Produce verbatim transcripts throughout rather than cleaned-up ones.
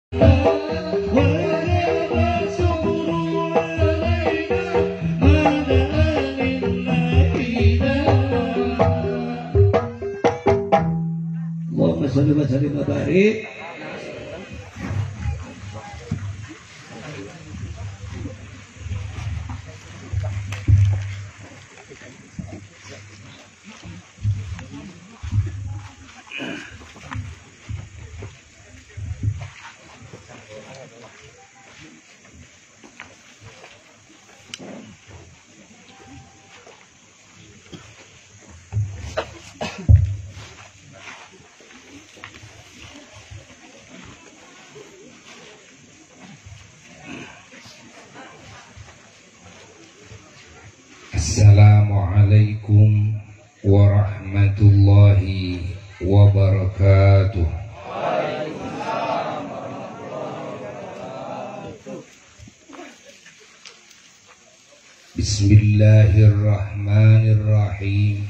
Shalli wa sallim wa barik. Assalamualaikum warahmatullahi wabarakatuh. Bismillahirrahmanirrahim.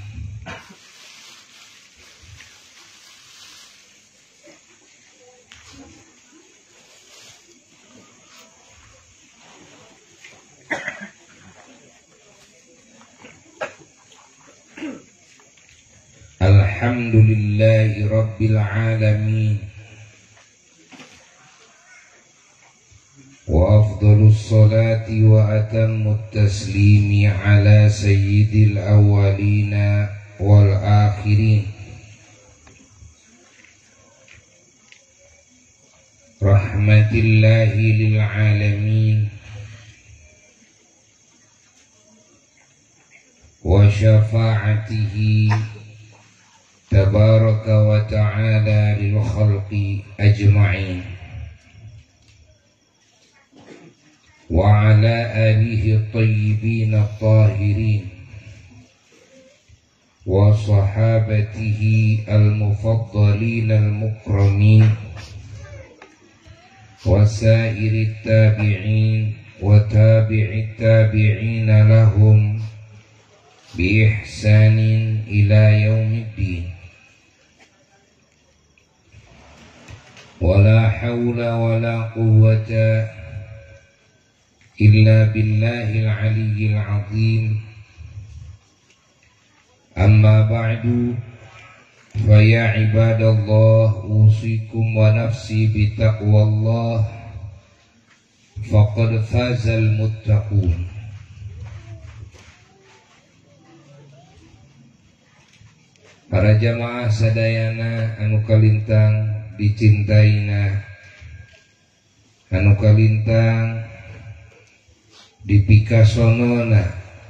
Alhamdulillahi rabbil alamin. Wa afdalus salati wa atammut taslimi ala sayyidil awwalina wal akhirin. Rahmatillahi lil alamin. Wa syafa'atihi tabaraka wa ta'ala lil khalqi ajma'in wa ala alihi at-tayyibin at-tahirin wa sahabatihi al-mufaddalin al-mukramin wa sairi at-tabi'in wa tabi'i at-tabi'in lahum bi ihsanin ila yaumiddin. Wala hawla wala quwwata illa billahil aliyyil azim. Amma ba'du, fa ya ibadallah, usikum wa nafsi bitaqwallah, faqad fazal muttaqun. Para jamaah sadayana anu kalintang dicintaina, anu kalintang dipikasonona,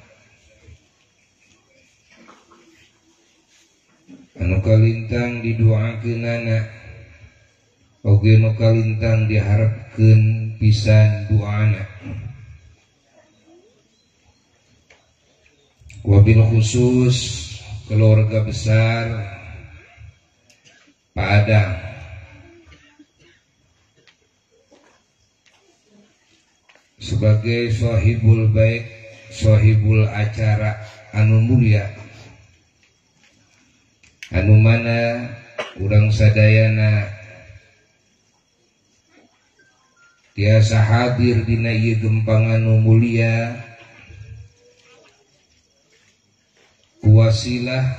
anu kalintang didoakeunana, oge nu kalintang diharapkeun pisan doana. Wabil khusus keluarga besar Pak Adang, sebagai sahibul baik, sahibul acara anu mulia, anu mana urang sadayana tiasa hadir dina ieu gempang anu mulia, kuwasilah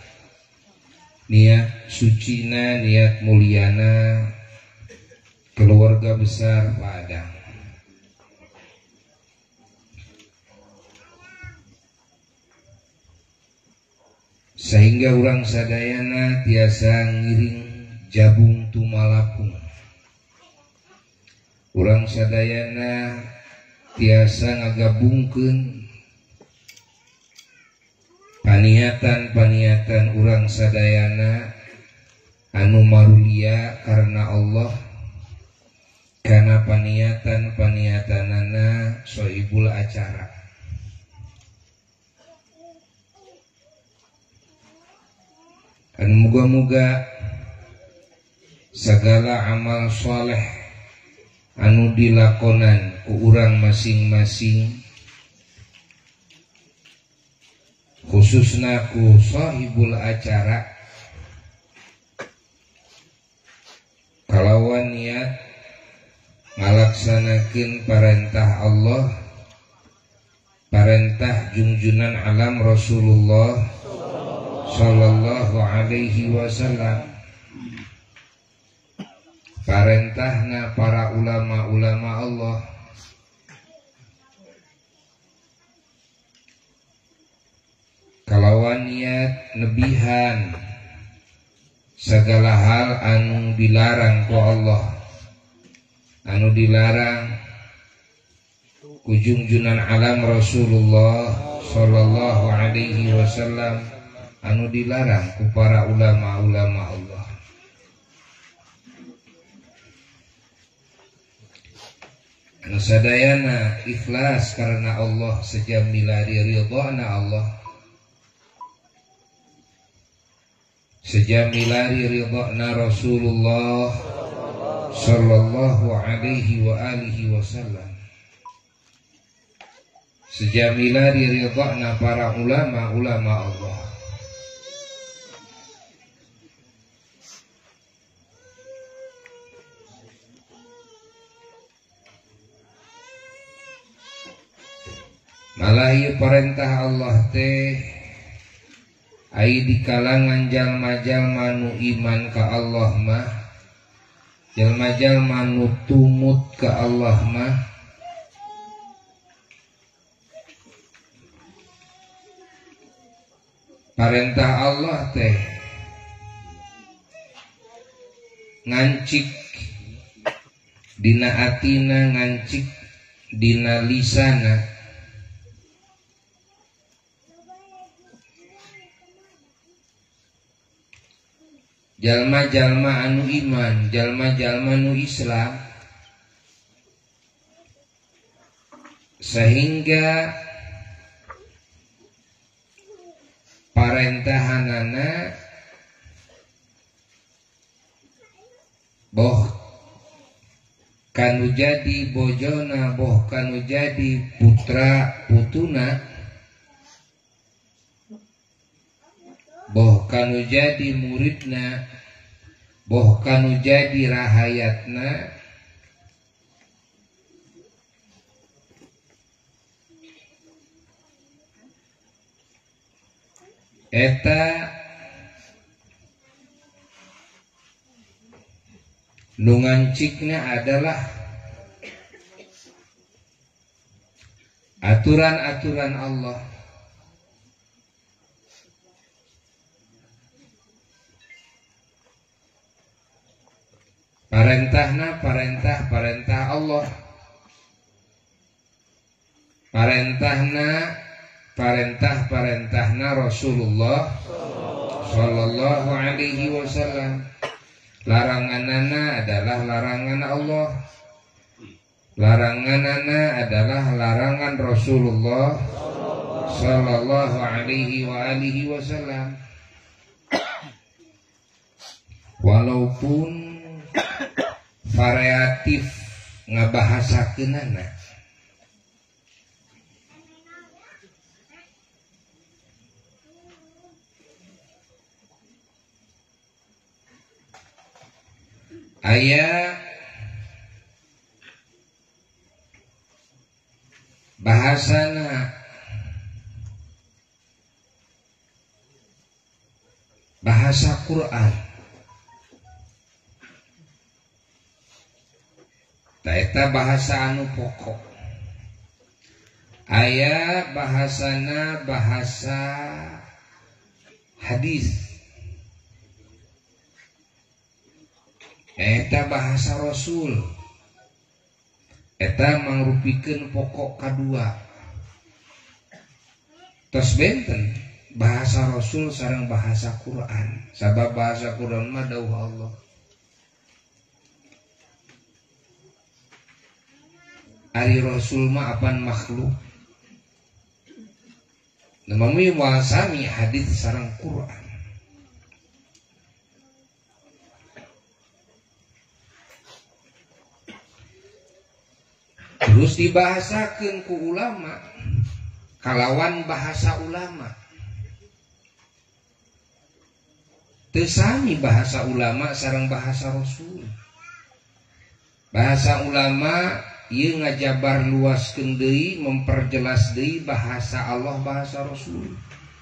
niat sucina, niat muliana keluarga besar Pak Adang. Sehingga urang sadayana tiasa ngiring jabung tumalapung, urang sadayana tiasa ngagabungkeun paniatan-paniatan urang sadayana anu marulia karena Allah, karena paniatan-paniatanana sohibul acara. Anu muga-muga segala amal soleh anu dilakonan ku urang masing-masing, khususna ku sahibul acara, kalawan niat ngalaksanakeun perintah Allah, perintah junjunan alam Rasulullah sallallahu alaihi wasallam, perintahna para ulama-ulama Allah, kalawan niat nebihan segala hal anu dilarang ku Allah, anu dilarang ku junjunan alam Rasulullah sallallahu alaihi wasallam, anu dilarang ku para ulama-ulama Allah. Anu sadayana ikhlas karena Allah sejamilari ridhana Allah, sejamilari ridhana Rasulullah sallallahu alaihi wa alihi wasallam, sejamilari ridhana para ulama-ulama Allah. Malah ieu perintah Allah teh ai di kalangan jalma-jalma nu iman ka Allah mah, jalma-jalma nu tumut ka Allah mah, perintah Allah teh ngancik dina atina, ngancik dina lisana, jalma-jalma anu iman, jalma-jalma anu Islam, sehingga parentahanana boh kanu jadi bojona, boh kanu jadi putra putuna, boh kanu jadi muridna, boh kanu jadi rahayatna, eta nu ngancikna adalah aturan-aturan Allah, parentahna parentah-parentah Allah, parentahna parentah-parentahna Rasulullah sallallahu alaihi wasallam, laranganana adalah larangan Allah, laranganana adalah larangan Rasulullah sallallahu alaihi wa alihi wasallam. Walaupun variatif ngabahasakeunana, aya bahasana bahasa Quran, eta bahasa anu pokok. Aya bahasana bahasa hadis, eta bahasa Rasul, eta mangrupikeun pokok kadua. Tos benten bahasa Rasul sareng bahasa Quran, sabab bahasa Quran mah dawuh Allah. Ari Rasul mah apan makhluk, namami wasami hadis sareng Quran. Terus dibahasakeun ku ulama kalawan bahasa ulama, teu sami bahasa ulama sareng bahasa Rasul. Bahasa ulama ieu ngajabar luaskeun deui memperjelas deui bahasa Allah bahasa Rasul.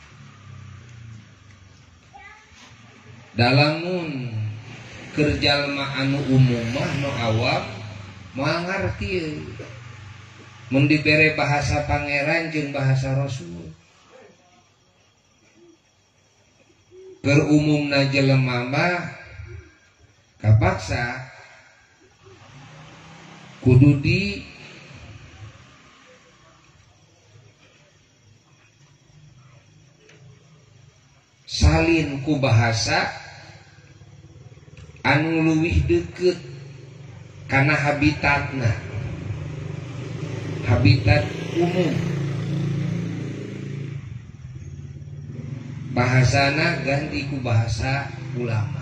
Dalamun keur jalma anu umum mah nu awam moal ngarti mun dibere bahasa pangeran jeung bahasa Rasul. Keur umumna jelema mah kapaksa kudu di salin ku bahasa anu luwih deukeut kana habitatna, habitat umum. Bahasana ganti ku bahasa ulama.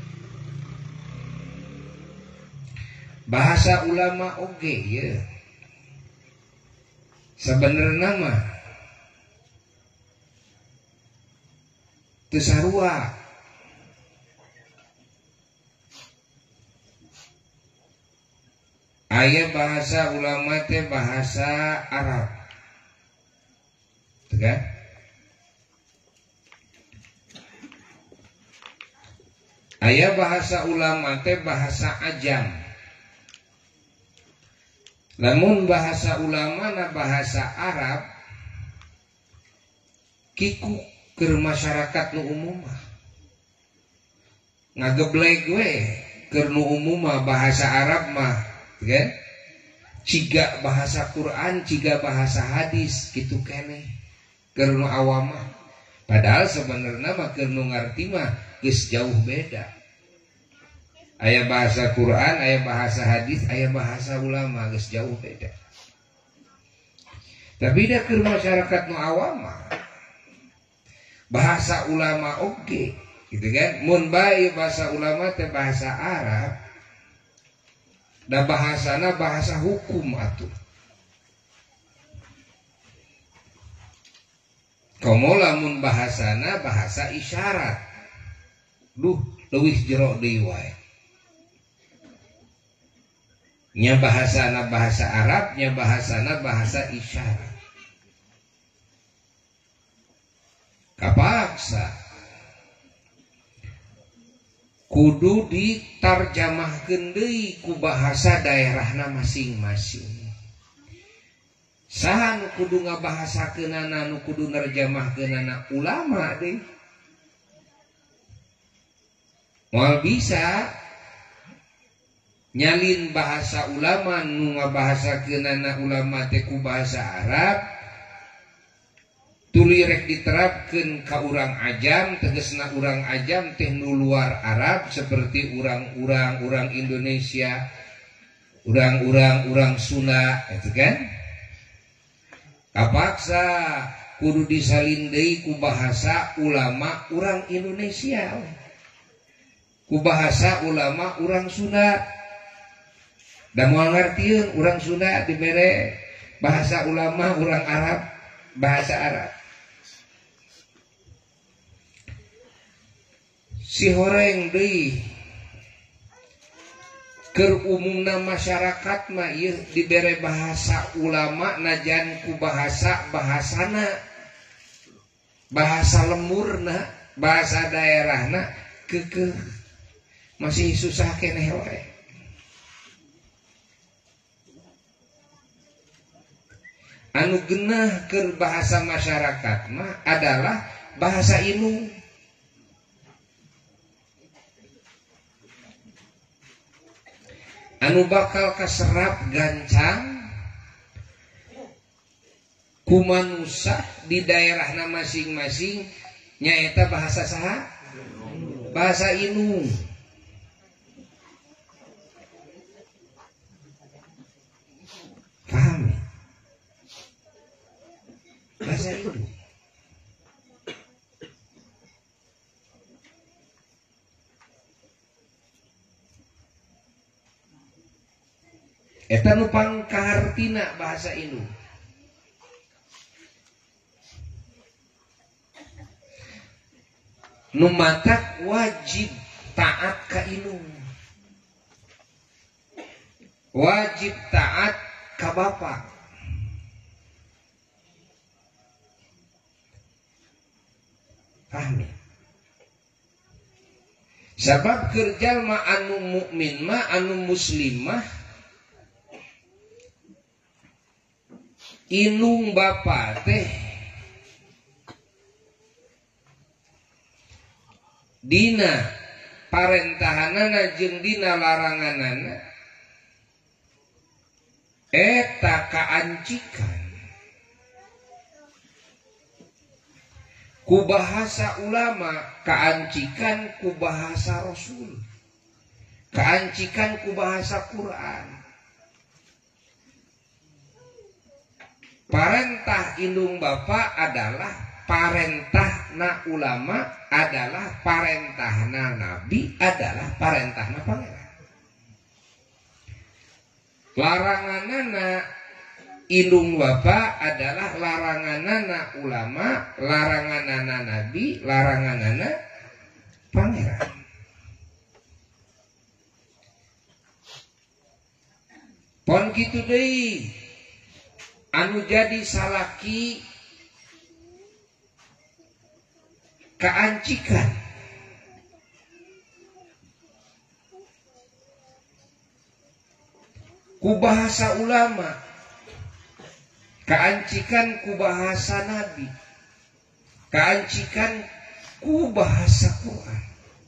Bahasa ulama oke okay, ya. Sebenarnya mah teu sarua. Aya bahasa ulama teh bahasa Arab. Tuh kan? Aya bahasa ulama teh bahasa Ajam. Namun bahasa ulama na bahasa Arab kiku keur masyarakat nu umum mah ngageblek we keur nu umum mah bahasa Arab mah kan ciga bahasa Quran ciga bahasa hadis gitu keneh keur nu awam mah. Padahal sebenarnya mah keur nu ngarti mah geus jauh beda. Aya bahasa Quran, aya bahasa hadis, aya bahasa ulama, geus jauh beda. Tapi da keur masyarakat nu awam mah bahasa ulama oke, okay, gitu kan? Mun bae bahasa ulama teh bahasa Arab, da bahasana bahasa hukum atuh. Komo lamun bahasana bahasa isyarat, duh leuwih jero deui wae. Nya bahasana bahasa Arab, nya bahasana bahasa isyarat. Kapaksa kudu ditarjamahkeun deui ku bahasa daerahna masing-masing. Saha nu kudu ngabahasakeunana, nu kudu nerjamahkeunana ulama deui. Moal bisa nyalin bahasa ulama nu ngabahasakeunana ulama teh ku bahasa Arab tuluy rek diterapkeun ka urang Ajam, tegasna urang Ajam teh nu luar Arab seperti urang-urang urang Indonesia, urang-urang urang Sunda, itu kan? Kapaksa kudu disalin deui ku bahasa ulama urang Indonesia, ku bahasa ulama urang Sunda. Dan mau ngertiin orang Sunda dibere bahasa ulama orang Arab bahasa Arab. Si horeng deui keur umumna masyarakat mah ieu dibere bahasa ulama najan ku bahasa bahasana bahasa lemurna bahasa daerahna keukeuh masih susah keneh wae. Anu genah keur bahasa masyarakat mah adalah bahasa Inung. Anu bakal kaserap gancang ku manusia di daerahna masing-masing nyaeta bahasa saha? Bahasa Inung. Paham? Bahasa Inung. Eta nu pangkahartina bahasa Inung. Nu matak wajib taat ka Inung. wajib taat ka bapa. Paham ya? Sabab kerja ma anu mukmin mah anu muslim mah indung bapa teh dina parentahanana jeung dina laranganana eta kaancikan ku bahasa ulama, kaancikan ku bahasa Rasul, kaancikan ku bahasa Quran. Parentah indung bapa adalah parentah na ulama, adalah parentah na nabi, adalah parentah na pangeran. Laranganana indung bapa adalah laranganana ulama, laranganana nabi, laranganana pangeran. Pon kitu deui anu jadi salaki kaancikan ku bahasa ulama, kaancikan ku bahasa nabi, kaancikan ku bahasa Quran.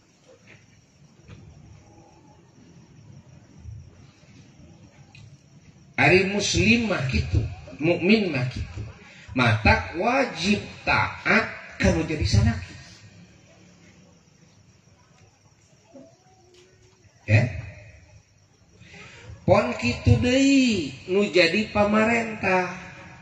Ari muslim mah kitu, mukmin mah kitu. Matak wajib taat kalau jadi sanaki. Ya. Pon kitu deui nu jadi pamarentah.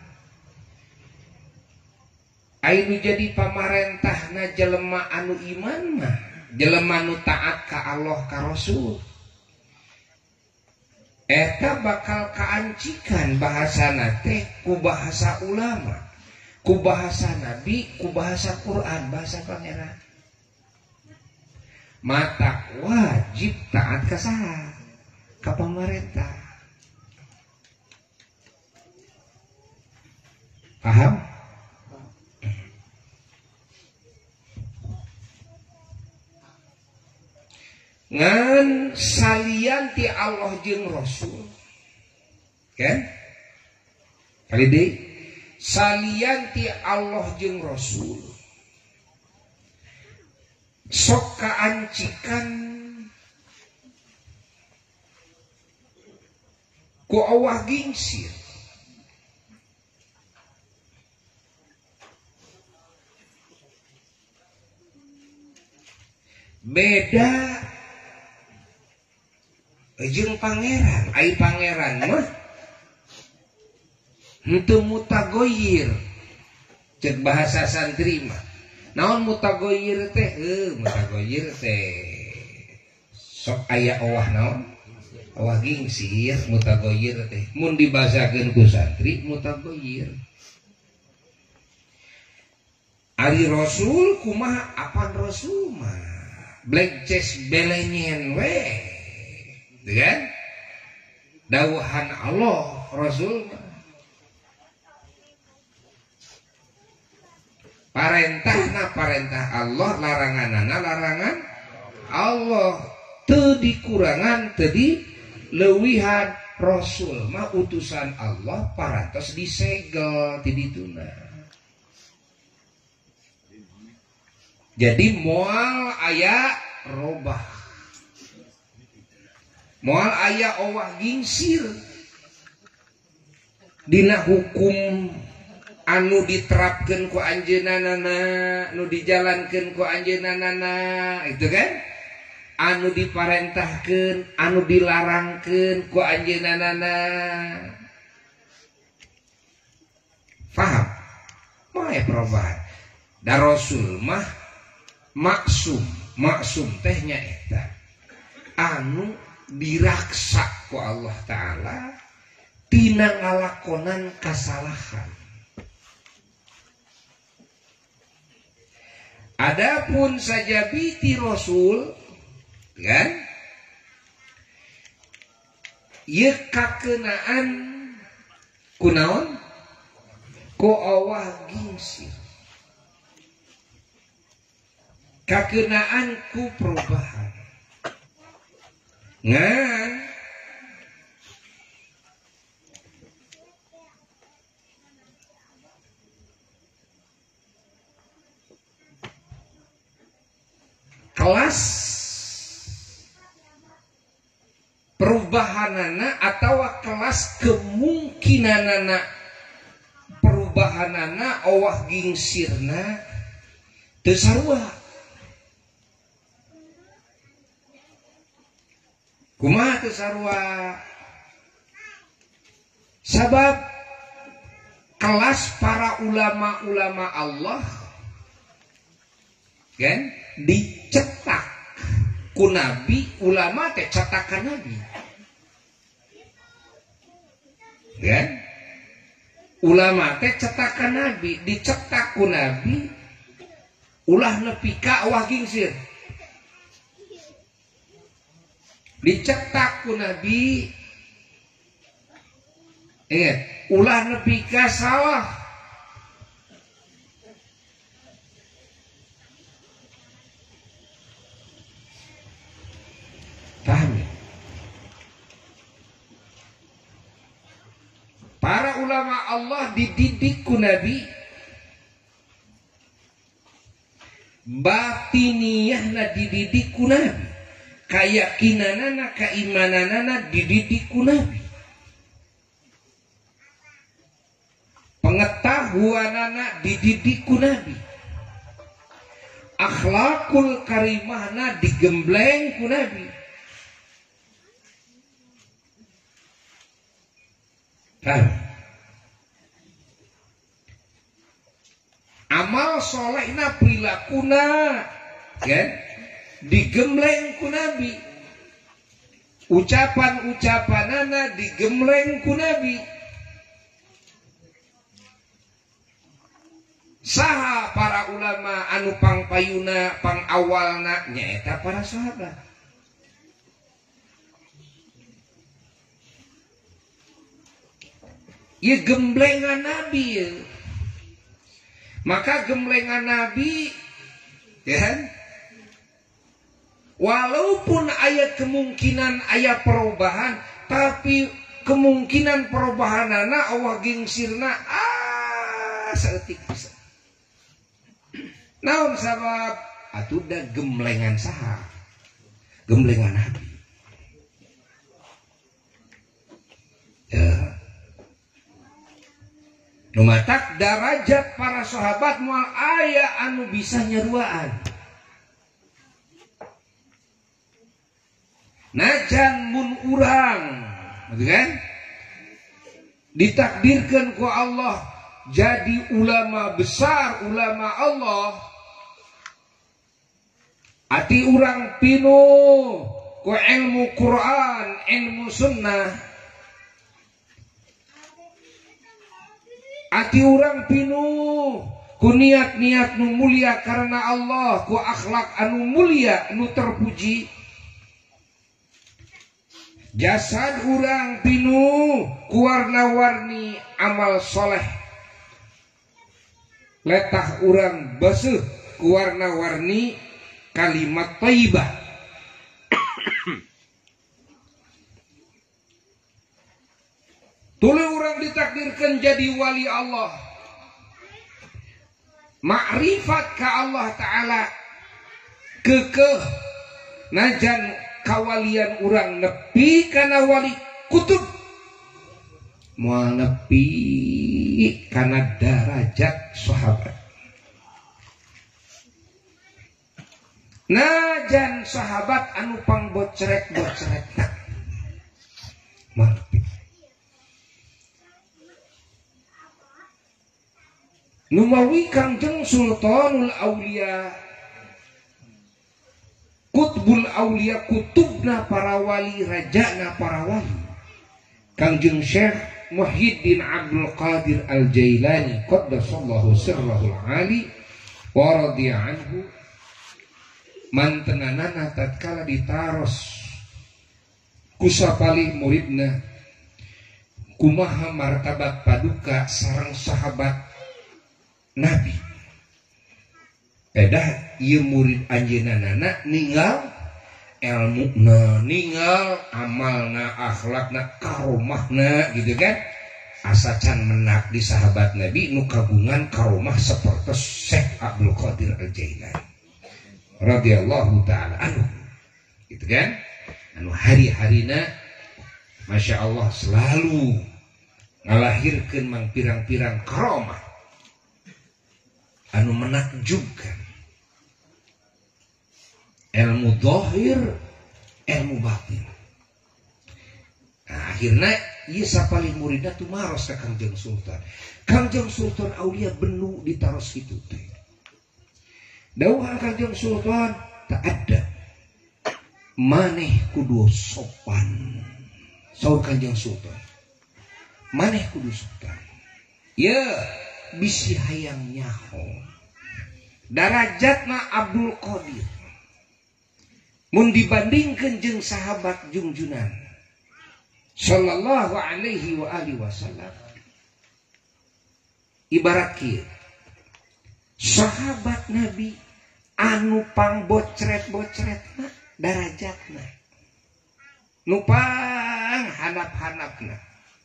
Ainu jadi pamarentahna jelema anu iman mah jelema nu taat ka Allah ka Rasul eta bakal kaancikan bahasana teh ku bahasa ulama, ku bahasa nabi, ku bahasa Quran, bahasa pangeran. Mata wajib taat ka saha? Ka pamarentah. Paham? Ngan salian ti Allah jeung Rasul kan kali deui salian ti Allah jeung Rasul sok kaancikan ku awah gingsir beda jeung pangeran. Ai pangeran mah henteu mutagoyir cek bahasa santri mah naon mutagoyir teh heuh mutagoyir teh sok aya owah naon owah gingsir mutagoyir teh mun dibasakeun ku santri mutagoyir. Ari Rasul kumaha apan Rasul mah black chest belenyen we kan dawuhan Allah Rasul parentahna parentah Allah, laranganana larangan Allah, teu dikurangan teu dileuwihan. Rasul mah utusan Allah parantos disegel ti dituna. Jadi moal aya robah, moal aya owah gingsir dina hukum anu diterapkeun ku anjeunana, anu dijalankeun ku anjeunana, itu kan anu diparentahkeun, anu dilarangkeun ku anjeunana. Paham? Moal perubahan. Da Rasul mah maksum, maksum tehnya eta anu diraksa ku Allah Ta'ala tina ngalakonan kasalahan. Adapun saja biti Rasul kan Ye kakenaan kunaon ku awah gingsir, kakenaan ku perubahan ngan kelas perubahanana atau kelas kemungkinanana perubahanana awah gingsirna teu sarua. Kumaha teu sarua? Sabab kelas para ulama-ulama Allah kan dicetak ku nabi, ulama teh cetakan nabi kan, ulama teh cetakan nabi, dicetak ku nabi ulah nepi ka awah gingsir, dicetak ku nabi ingat ulah nepi ka salah. Paham ya? Para ulama Allah dididik ku nabi, batiniyahna dididik ku nabi, kayakinanana keimananana dididik ku nabi, pengetahuanana dididik ku nabi, akhlakul karimahna digembleng ku nabi. Kan? Amal solehna prilakuna kan digembleng ku nabi, ucapan-ucapanana digembleng ku nabi. Saha para ulama anu pangpayuna pangawalna nyaeta para sahabat. Ya gemblengan nabi ya. Maka gemblengan nabi ya kan? Walaupun ayat kemungkinan ayat perubahan, tapi kemungkinan perubahanana Allah gingsirna ah saeutik bisa. Naon sabab atuh da gemblengan saha? Gemblengan nabi. Ya. Numatak darajat para sahabat moal aya anu bisa nyeruaan. Najan mun urang, kan? Ditakdirkan ku Allah jadi ulama besar, ulama Allah. Ati urang pinuh ku ilmu Quran, ilmu sunnah. Ati urang pinuh ku niat-niat nu mulia karena Allah, ku akhlak anu mulia nu terpuji. Jasad urang pinuh ku warna-warni amal soleh. Letah urang beueuh ku warna-warni kalimat thayyibah. Tuluy orang ditakdirkan jadi wali Allah, makrifat ka Allah Ta'ala, kekeh najan kawalian orang nepi kana wali kutub, moal nepi kana darajat sahabat. Najan sahabat anu pangbocrek-bocrek moal nepi. Numawi Kangjeng Sultanul Aulia, Kutbul Aulia, kutubna para wali, rajana para wali, Kangjeng Syekh Muhyiddin Abdul Qadir Al-Jailani qaddasallahu sirrahul ali wa radiya anhu, mantenanana tatkala ditaros kusapali muridna kumaha martabat paduka sareng sahabat Nabi. Edah ieu murid anjeunna ninggal ilmuna, ninggal amalna, akhlakna, karomahna gitu kan. Asa can menak di sahabat Nabi nu kagungan karomah sapertos Syekh Abdul Qadir Al-Jailani radhiyallahu taala anhu. Gitu kan? Anu hari-harina Masya Allah selalu ngalahirkeun mang pirang-pirang karomah anu menakjubkan. Ilmu zahir, ilmu batin. Nah, akhirnya ieu sapalih muridna tuh maros ka Kangjeng Sultan. Kangjeng Sultan aulia benu ditaros kitu teh. Dawuhan Kangjeng Sultan tak ada. Maneh kudu sopan. Saur Kangjeng Sultan. Maneh kudu sopan. Ya, bisi hayang nyaho. Darajatna Abdul Qadir mun dibandingkeun jeung sahabat junjunan sallallahu alaihi wa alihi wasallam ibarat kieu sahabat Nabi anu pangbocret-bocretna darajatna nu pang hanap-hanapna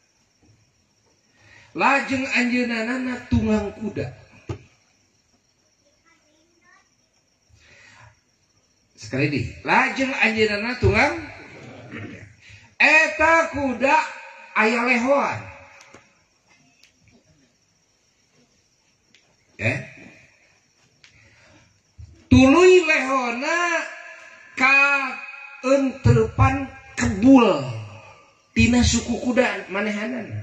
lajeng anjeunana tunggang kuda. Sekali di lajeng anjeunana tunggang eta kuda aya lehoan ya tuluy lehona ka euntreupan kebul tina suku kuda manehanana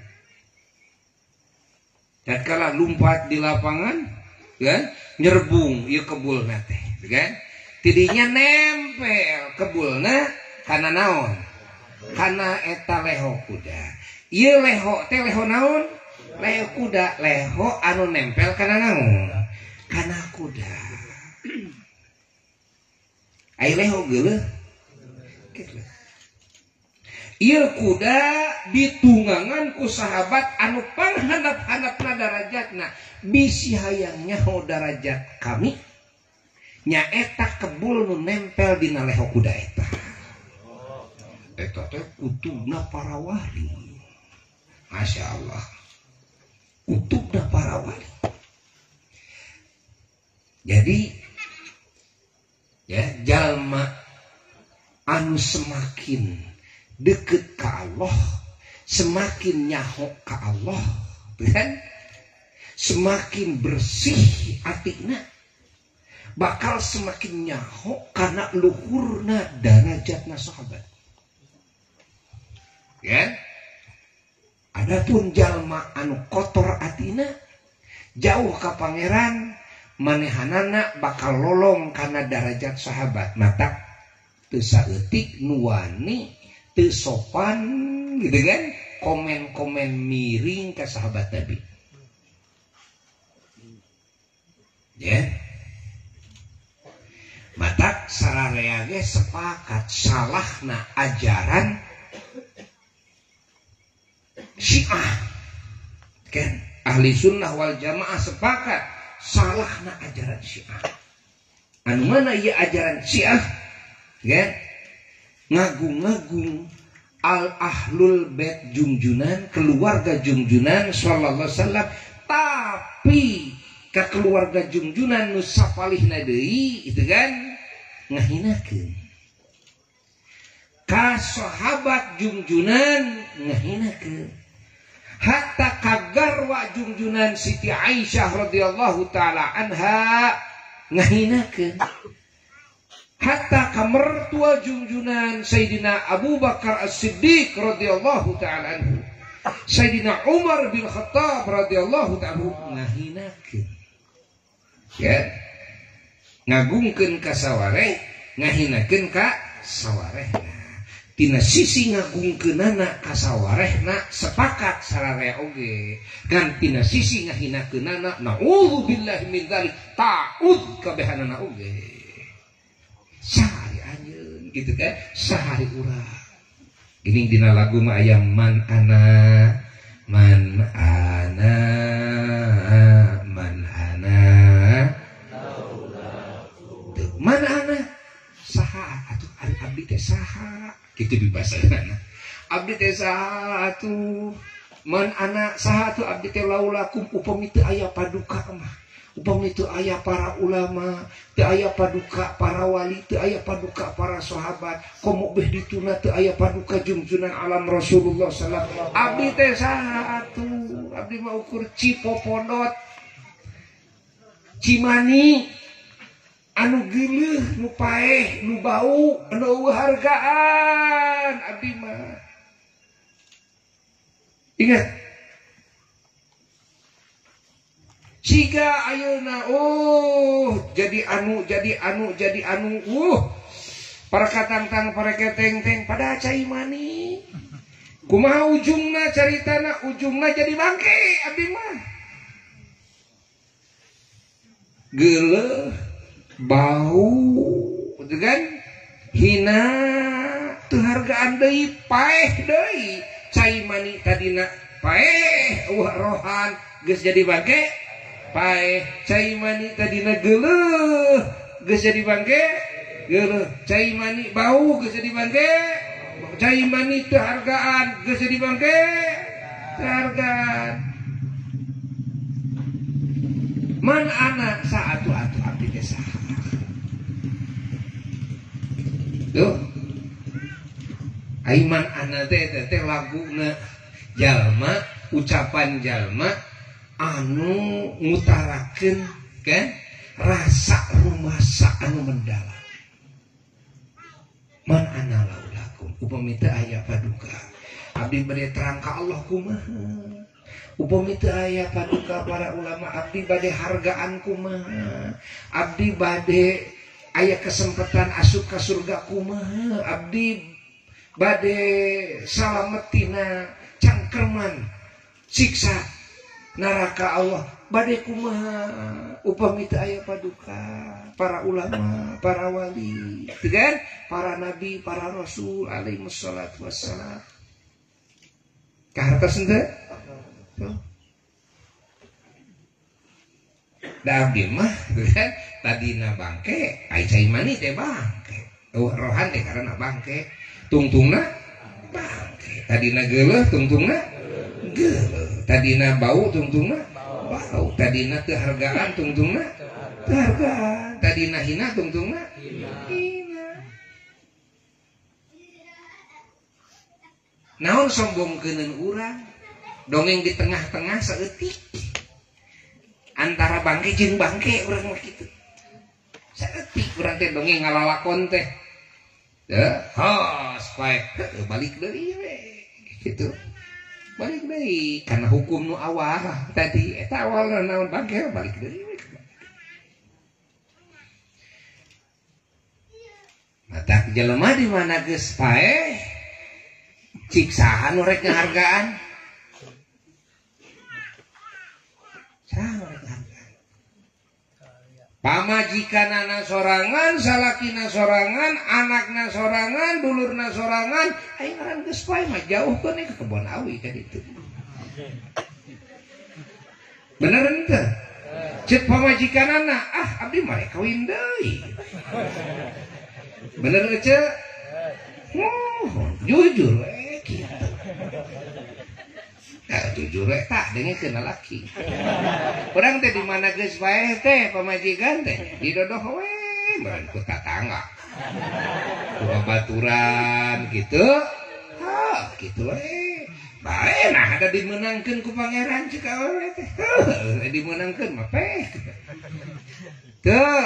tatkala lumpat di lapangan kan nyerbung ieu kebulna teh kan tidinya nempel kebulna kana naon kana eta leho kuda ieu leho teh leho naon leho kuda leho anu nempel kana naon kana kuda ai leho geuleuh kitu ieu kuda ditunggangan ku sahabat anu panghandap-handapna darajatna bisi hayang nyaho darajat kami nyaeta kebul nu nempel dina leho kuda eta. Eta teh kutubna para wali. Masya Allah. Kutubna para wali. Jadi ya jalma anu semakin deket ka Allah, semakin nyaho ka Allah, kan? Semakin bersih atina bakal semakin nyaho karena luhurna darajatna sahabat. Ya. Adapun jalma anu kotor atina jauh ka pangeran manehanana bakal lolong karena darajat sahabat. Mata teu saeutik nuwani teu sopan gitu kan komen-komen miring ke sahabat Nabi. Ya. Mata sararea ge sepakat salahna ajaran Syiah. Kan ahli sunnah wal jamaah sepakat salahna ajaran Syiah. Anu mana ieu ajaran Syiah? Kan ngagung-ngagung al ahlul bait junjunan keluarga junjunan sallallahu alaihi wasallam tapi ka keluarga junjunan nu sapalihna deui itu kan ngahinakeun ka sahabat junjunan ngahinakeun hatta kagarwa junjunan Siti Aisyah radhiyallahu taala anha ngahinakeun hatta ka mertua junjunan Sayyidina Abu Bakar As-Siddiq radhiyallahu taala anhu Sayyidina Umar bin Khattab radhiyallahu ta'ala ngahinakeun ya ngagungkeun ka sawareh ngahinakeun ka sawarehna tina sisi ngagungkeunana ka sawarehna sepakat sararea oge kan tina sisi ngahinakeunana naudzubillahi min dzalik ta'ud kabehanana oge sahari anjeun gitu kan sahari urang Ini dina lagu mah aya man ana man ana man ana tuh, man ana saha atuh abdi teh saha kitu di bahasana abdi teh saha atuh man ana saha atuh abdi teh laulakum upami teu aya paduka mah upami teu aya para ulama teu aya paduka para wali teu aya paduka para sahabat komo beh dituna teu aya paduka junjunan alam Rasulullah sallallahu alaihi wasallam abdi teh saha atuh abdi mah ukur cipopodot cimani anu geuleuh nu paeh nu bau anu hargaan abdi mah ingat siga ayeuna oh jadi anu jadi anu jadi anu uh para katang-tang para keteng-teng pada cai mani kumaha ujungna caritana ujungna jadi bangke abdi mah geuleuh bau gitu kan hina teu hargaan deui paeh deui cai mani tadina paeh uh rohan geus jadi bangke paeh cai mani tadina geuleuh geus jadi bangke geuleuh cai mani bau geus jadi bangke cai mani teu hargaan geus jadi bangke teu hargaan man ana saatu-atu abdi teh saha tuh aiman ana teh teh laguna jalma ucapan jalma anu ngutarakeun kan rasa rumasa anu mendalam man ana laulakum upami teu aya paduka abdi bade terang ka Allah kumaha upami teu aya paduka para ulama abdi bade hargaan kumaha abdi bade aya kesempatan asup ka surga kumaha abdi bade salametina cangkerman siksa neraka Allah bade kumaha upami teu aya paduka para ulama para wali teu kan para nabi para rasul alaihi wassalatu wassalam kahartos henteu da abdi mah kan tadina bangke ai cai mani teh bangke oh rohan teh karena bangke tungtungna bangke tadina geuleuh tungtungna geuleuh tadina bau tungtungna bau tadina teu hargaan tungtungna teu hargaan tadina hina tungtungna hina naon sombongkeun urang dongeng di tengah-tengah saeutik antara bangke jeung bangke urang mah kitu saeutik urang teh dongeng ngalalakon teh teu hos pae balik deui we kitu balik deui kana hukum nu awal tadi eta awalna naon bangke balik deui we mata jelema di mana geus pae cik saha nu rek ngahargaan saha rek ngahargaan pamajikanana sorangan salakina sorangan anakna sorangan dulurna sorangan aya ngaran geus pae mah jauhkeun ke kebon awi ka ditu bener henteu ceuk pamajikanana ah abdi mah rek kawin deui bener ceuk oh jujur we kitu nah, jujur we tak dengekeun lalaki urang teh di mana geus bae teh pamajikan teh didodoh we meureun ku tatangga ku babaturan kitu ha kitu we bae nah ada dimenangkeun ku pangeran ceuk awewe teh heuh dimenangkeun mah peh teu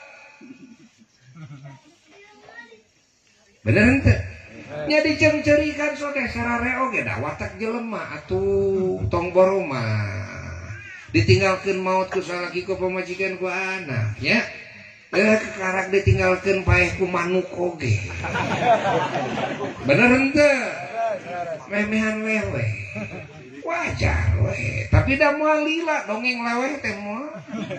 bener henteu nya diceng-cerikan sodeh sarare oge da watak jelema atuh tong boro mah ditinggalkeun maot ku salaki ku pamajikan ku anak nya eh kekarak ditinggalkeun paeh ku manuk oge bener henteu memehan lewe wajar we tapi da moal lila dongeng laweh teh moal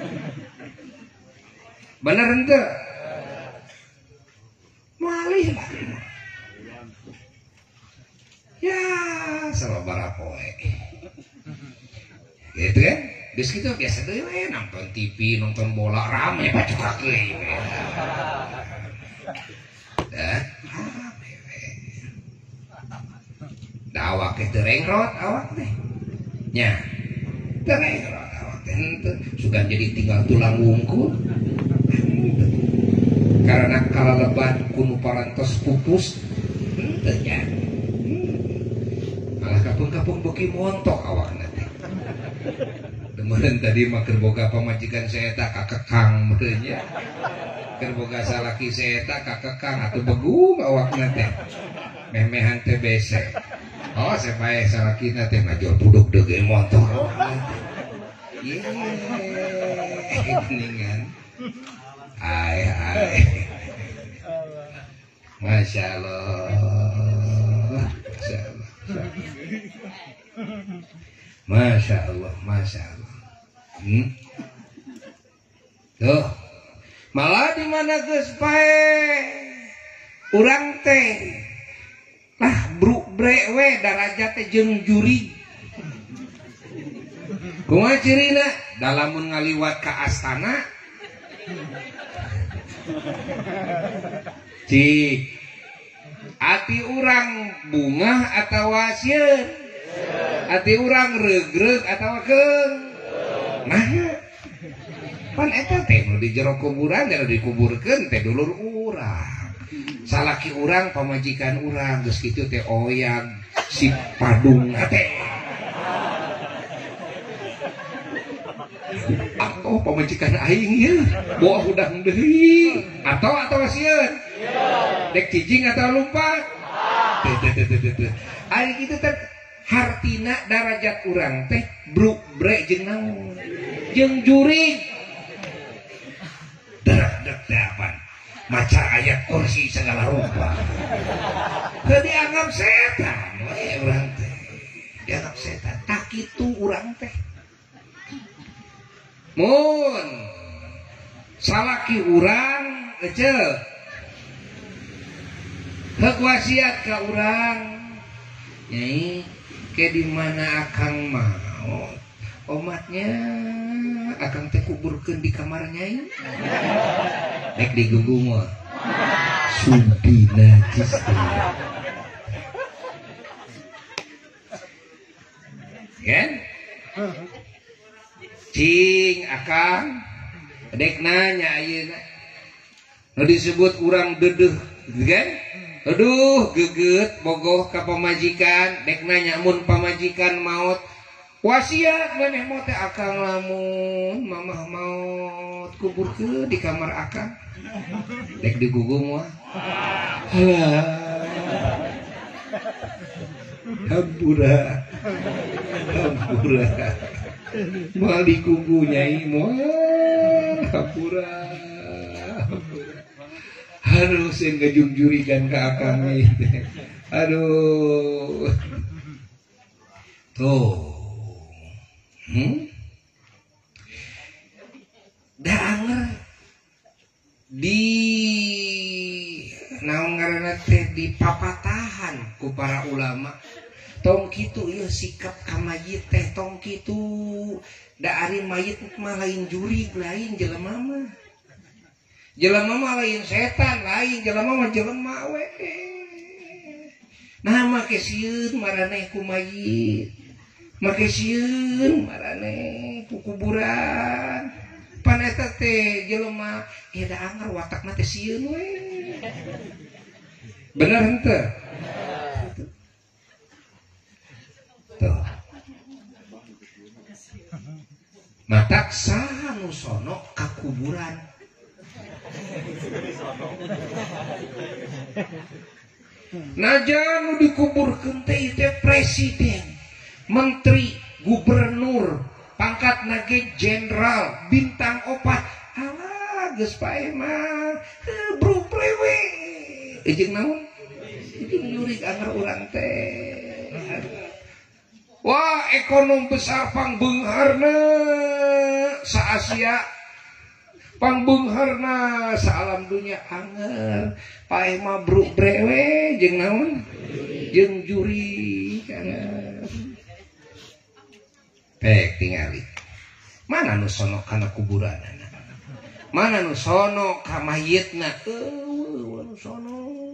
bener henteu moal lila Ya sababaraha poe gitu kan. Geus kitu biasa deui we nonton T V nonton bola rame bacokak deui we dah rame we da awak teh teu rengrot awak teh nya teu rengrot awak teh henteu sugan jadi tinggal tulang wungkul karena kalaleban kuno parantos pupus henteu nya malah kapung-kapung beuki montok awakna teh demen tadi mah keur boga pamajikan saeta kakekang meureun nya keur boga salaki saeta kakekang atuh begung awakna teh memehan teh bese oh sapae salakina teh ngajol puduk deui montok awakna teh ye geningan ai ai Masya Allah Masya Allah Masya Allah Masya Allah hmm? Tuh malah di mana geus pae urang teh lah bruk brek we darajat teh jeung juri kumaha cirina da lamun ngaliwat ka astana cik ati urang bunga atawa sieun ati urang regreg atawa keung nah pan eta teh nu di jero kuburan da dikuburkeun teh dulur urang salaki urang pamajikan urang geus kitu teh oyang si padung teh atau pamajikan aing ya bawa udang deui atau atau sieun dek cicing atau lumpat teh teh teh teh teh ari kitu teh hartina darajat urang teh bruk brek jeung naon jeung jurig darajat teh apaan maca ayat kursi segala rupa teu dianggap setan we urang teh dianggap setan tak kitu urang teh mun salaki urang eceul heuk wasiat ka urang nyai ke di mana akang mau omatnya akang teh kuburkeun di kamar nyai rek digunggung mah sumpi najis kan cing akang dek nanya ayeuna nu disebut urang dedeuh kan aduh geget bogoh ka pamajikan dek nanya mun pamajikan maot wasiat maneh mau teh akang lamun mamah maot kuburkeun di kamar akang dek digugung mah hampura hampura mal dikugu nyai moal hampura hampura harus yang ngejungjurikan ke akang teh aduh tuh hmm? da anger di naon ngaranna teh di papatahan ku para ulama tong kitu ieu sikap ka mayit teh tong kitu da ari mayit mah lain jurig lain jelema mah jelema mah lain setan lain jelema mah jelema we nah make sieun maraneh ku mayit make sieun maraneh ku kuburan pan eta teh jelema ieu da anger watakna teh sieun we bener henteu tuh matak saha nu sono ka kuburan najan nu dikuburkeun teh teh presiden menteri gubernur pangkat nage jenderal bintang opat alah geus pae mah bro plewe jeung naon jeung nyurig anger urang teh wah ekonom besar pangbeungharna sa Asia pangbeungharna sa alam dunia anger pae mah bruk brewe jeung naon jeung juri kana pek tingali mana nu sono kana kuburanana mana nu sono ka mayitna eueuh nu sono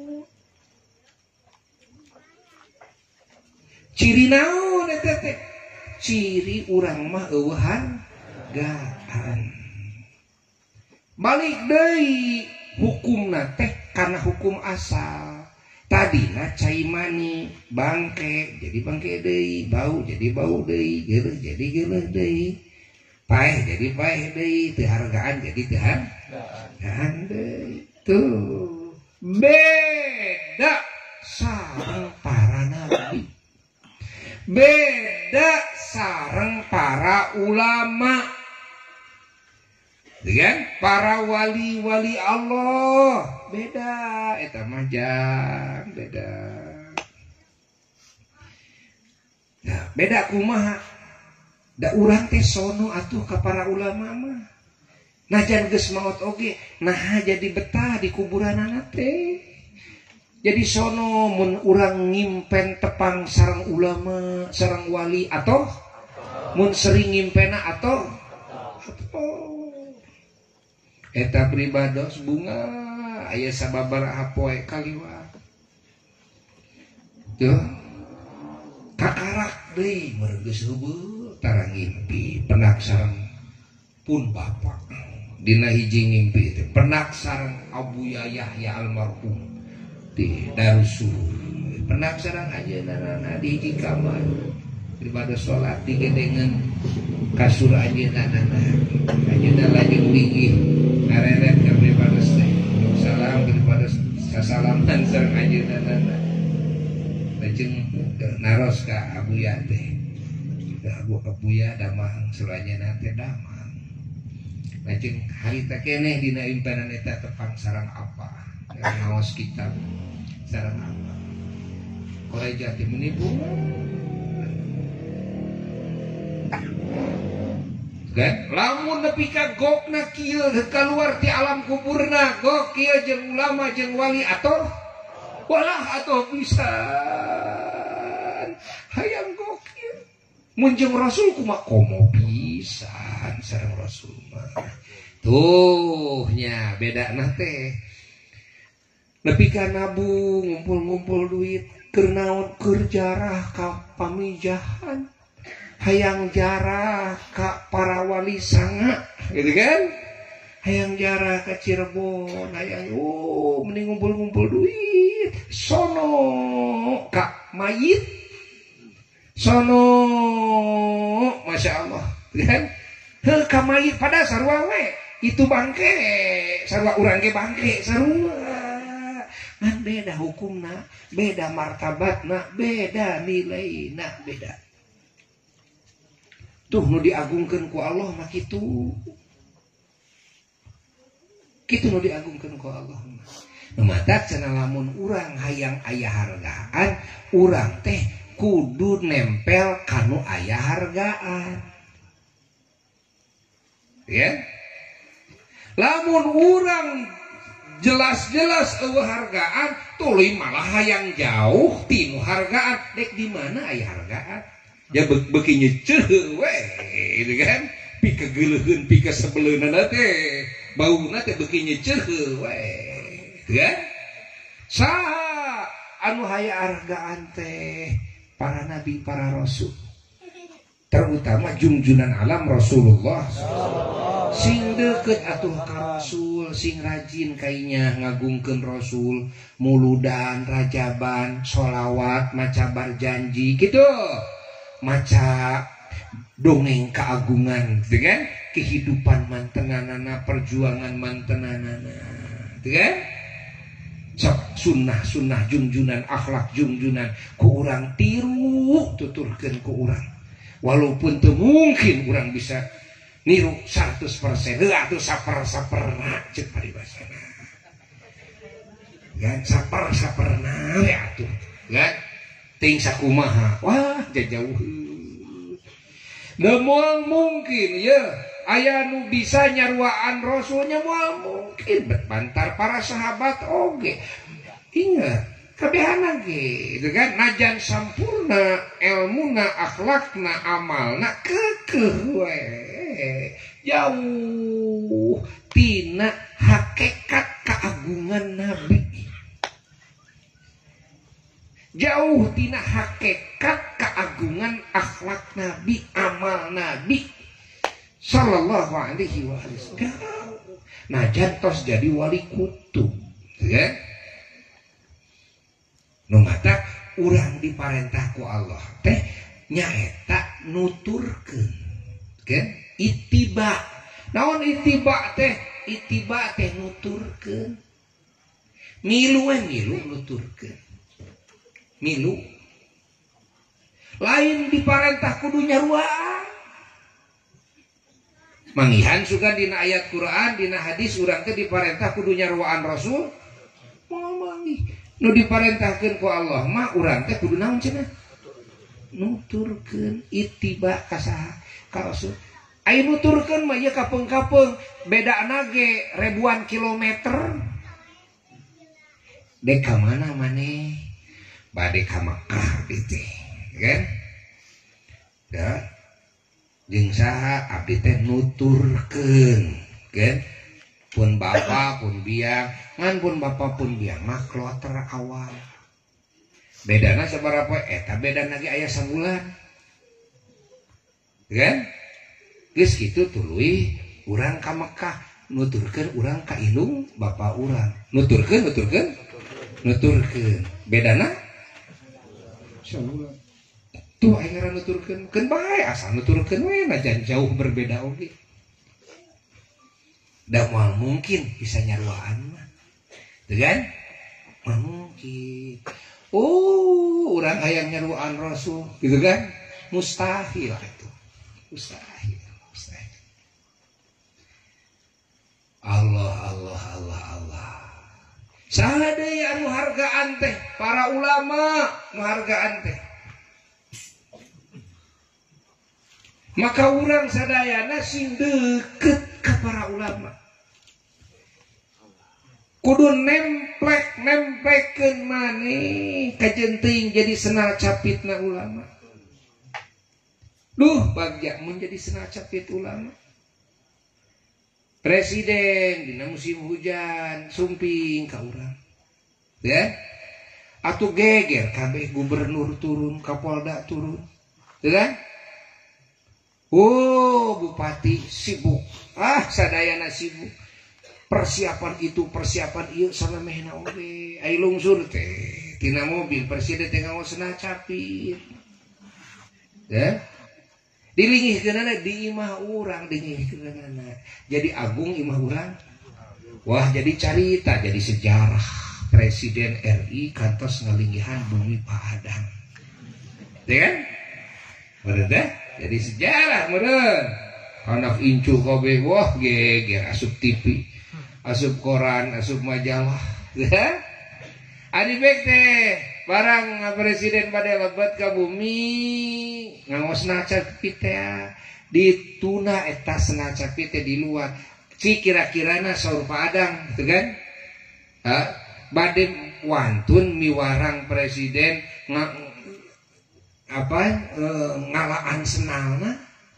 ciri naon eta teh ciri urang mah eueuhan gaan balik deui hukumna teh karena hukum asal tadina cai mani bangke jadi bangke deui bau jadi bau deui geuleuh jadi geuleuh deui paeh jadi paeh deui teu hargaan jadi teu hargaan deui tuh beda sareng para nabi beda sareng para ulama kan para wali-wali Allah beda eta mah jang beda nah beda kumaha da urang teh sono atuh ka para ulama mah najan geus maot oge nah jadi betah di kuburanana teh jadi sono mun urang ngimpen tepang sareng ulama sareng wali atau mun sering ngimpena atau atau eta pribados bunga aya sababaraha poe kaliwat tuh kakarak deui meureun geus heubeul tara ngimpi penak sareng pun bapak dina hiji ngimpi teh penak sareng Abu Yahya almarhum di Darussul penak sareng ajeunana di hiji kamar pribados salat digedengan kasur ajeunana ajeunna lajeng linggih areret ka pribados teh salam pribados sasalaman sareng ajeunana lajeng naros ka abuya teh abu abuya damang sulanyana teh damang lajeng harita keneh dina impenan eta tepang sareng apa ngaos kitab sareng apa koreja teh menipu kan lamun nepi ka gokna kieu keluar ti alam kuburna gok kieu jeung ulama jeung wali atoh walah atoh pisan hayang gok kieu mun jeung rasul kumaha komo pisan sareng rasul mah tuh nya bedana teh nepi ka nabung ngumpul-ngumpul duit keur naon keur jarah ka pamijahan hayang jarah ka para wali sanga gitu kan hayang jarah ka Cirebon hayang oh mending ngumpul-ngumpul duit sono ka mayit sono Masya Allah kan heuh ka mayit pada sarua we itu bangke sarua urang ge bangke sarua ngan beda hukumna beda martabatna beda nilaina beda tuh nu diagungkeun ku Allah mah kitu kitu nu diagungkeun ku Allah mah matak cenah lamun urang hayang aya hargaan urang teh kudu nempel kanu aya hargaan ya lamun urang jelas-jelas eueuh hargaan tuluy malah hayang jauh tinu hargaan dek di mana aya hargaan ya beuki nyeuceuh we gitu kan pika geuleuheun pika sebeleunana teh bauna teh beuki nyeuceuh we kan saha anu haya hargaan teh para nabi para rasul terutama junjunan alam Rasulullah sing deukeut atuh ka rasul sing rajin kainya ngagungkeun rasul muludan rajaban sholawat maca barjanji gitu maca dongeng keagungan gitu kan kehidupan mantenanana perjuangan mantenanana gitu kan sok sunnah sunnah junjunan akhlak junjunan ku urang tiru tuturkeun ku urang walaupun teu mungkin urang bisa niru seratus persen heuh atuh saper-saperna ceuk paribasana kan saper-saperna we atuh kan ting sakumaha wah jajauheun da moal mungkin ya aya nu bisa nyaruaan rasulnya moal mungkin bet bantar para sahabat oge ingat kabehana ge gitu kan najan sampurna ilmuna akhlakna amalna keukeuh we jauh tina hakikat keagungan nabi jauh tina hakikat keagungan akhlak nabi amal nabi sallallahu alaihi wasallam najan tos jadi wali kutub ya nu mata urang diparentah ku Allah teh nyaeta nuturkeun kan itiba naon itiba teh itiba teh nuturkeun milu we milu nuturkeun milu lain diparentah kudu nyaruaan mangihan suka dina ayat Quran dina hadis urang teh diparentah kudu nyaruaan Rasul moal manggih nu diparentahkeun ku Allah mah urang teh kudu naon cenah nuturkeun itiba ka saha ka Rasul aya nuturkeun mah ieu kapeung-kapeung bedana ge ribuan kilometer dek ka mana maneh bade ka Mekah teh kan ya jeung saha abdi teh nuturkeun kan pun bapa pun biang ngan pun bapa pun biang mah kloter awal bedana sabaraha poe eta bedana ge aya sabulan kan geus kitu tuluy urang ka Mekah nuturkeun urang ka ilung bapa urang nuturkeun nuturkeun nuturkeun bedana sabulan tuh aya ngaran nuturkeun keun bae asal nuturkeun we najan jauh berbeda oge da moal mungkin bisa nyaruaan mah teu kan moal mungkin oh urang hayang nyaruaan Rasul gitu kan mustahil itu mustahil mustahil Allah Allah Allah Allah saha deui anu hargaan teh para ulama nu hargaan teh maka urang sadayana sing deukeut ka para ulama kudu nemplek nempekeun maneh kajenting jadi sena capitna ulama duh bagja mun jadi sena capit ulama presiden dina musim hujan sumping ka urang ya atuh geger kabeh gubernur turun kapolda turun ya oh bupati sibuk ah sadayana sibuk persiapan itu persiapan ieu salamehna oge ai lungsur teh tina mobil presiden teh ngaosna capit ya dilingihkeunana di imah urang dilingihkeunana jadi agung imah urang wah jadi carita jadi sejarah presiden R I kantos ngalingihan bumi Padang ya kan bener jadi sejarah meureun anak incu kabeh wah geger asup T V asup koran asup majalah ya adi bek teh barang presiden bade lebat ka bumi ngaosna capit teh dituna eta sena capit teh di luar ci kira-kirana saur Padang teu kan ha bade wantun miwarang presiden nga, apa e, ngalaan senalna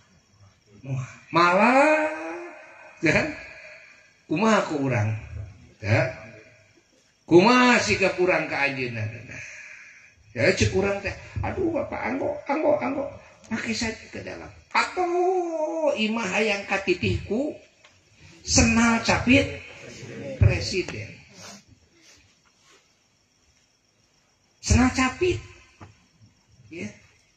malah kan kumaha ku urang ya kumaha sikap urang ka anjeunna ya cek urang teh aduh bapak anggo anggo anggo make saja ke dalam atuh imah hayang katitihku senal capit presiden senal capit ya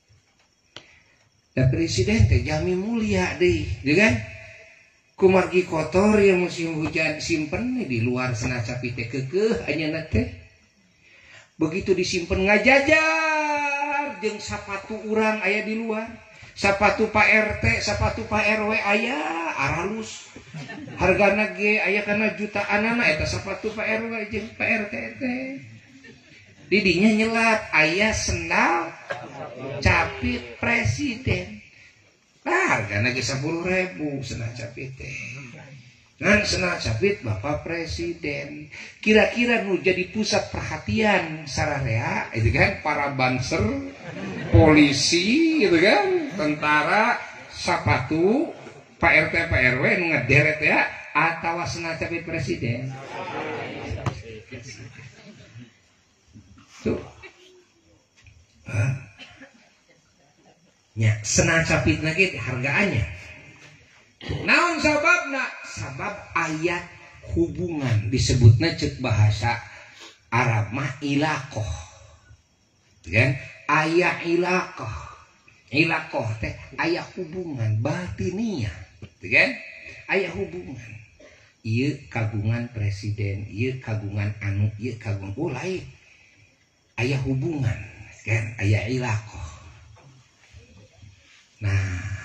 da presiden teh jami mulia deui ya kan kumargi kotor yang musim hujan simpen di luar sena capit teh keukeuh anjeunna teh begitu disimpen ngajajar jeung sapatu urang aya di luar sapatu Pak R T sapatu Pak R W aya aralus hargana ge aya kana jutaanana eta sapatu Pak R W jeung Pak R T teh didinya nyelat aya sendal capit presiden lah hargana ge sepuluh ribu sendal capit teh Ngan senang capit Bapak Presiden. Kira-kira nu jadi pusat perhatian sararea itu kan para banser, polisi gitu kan, tentara, sapatu, Pak R T Pak R W nu ngederet ya, atawa senang capit presiden. Tuh. Hah? Ya, senang capit lagi hargaannya. Naon sababna? Sabab ayat hubungan disebutnya cek bahasa Arab mah ilakoh, kan? Ayat ilakoh, ilakoh teh ayat hubungan batiniah, kan? Ayat hubungan. Ieu kagungan presiden, ieu kagungan anu, ieu kagungan ulai. Ayat hubungan, kan? Ayat ilakoh. Nah.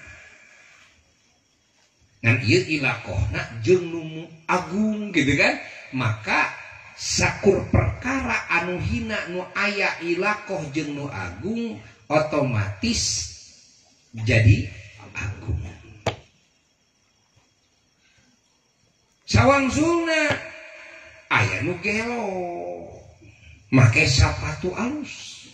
Ngan ieu ilakohna jeung nu agung gitu kan, maka sakur perkara anu hina nu aya ilakoh jeung nu agung otomatis jadi agung. Sawangsulna aya nu gelo make sapatu alus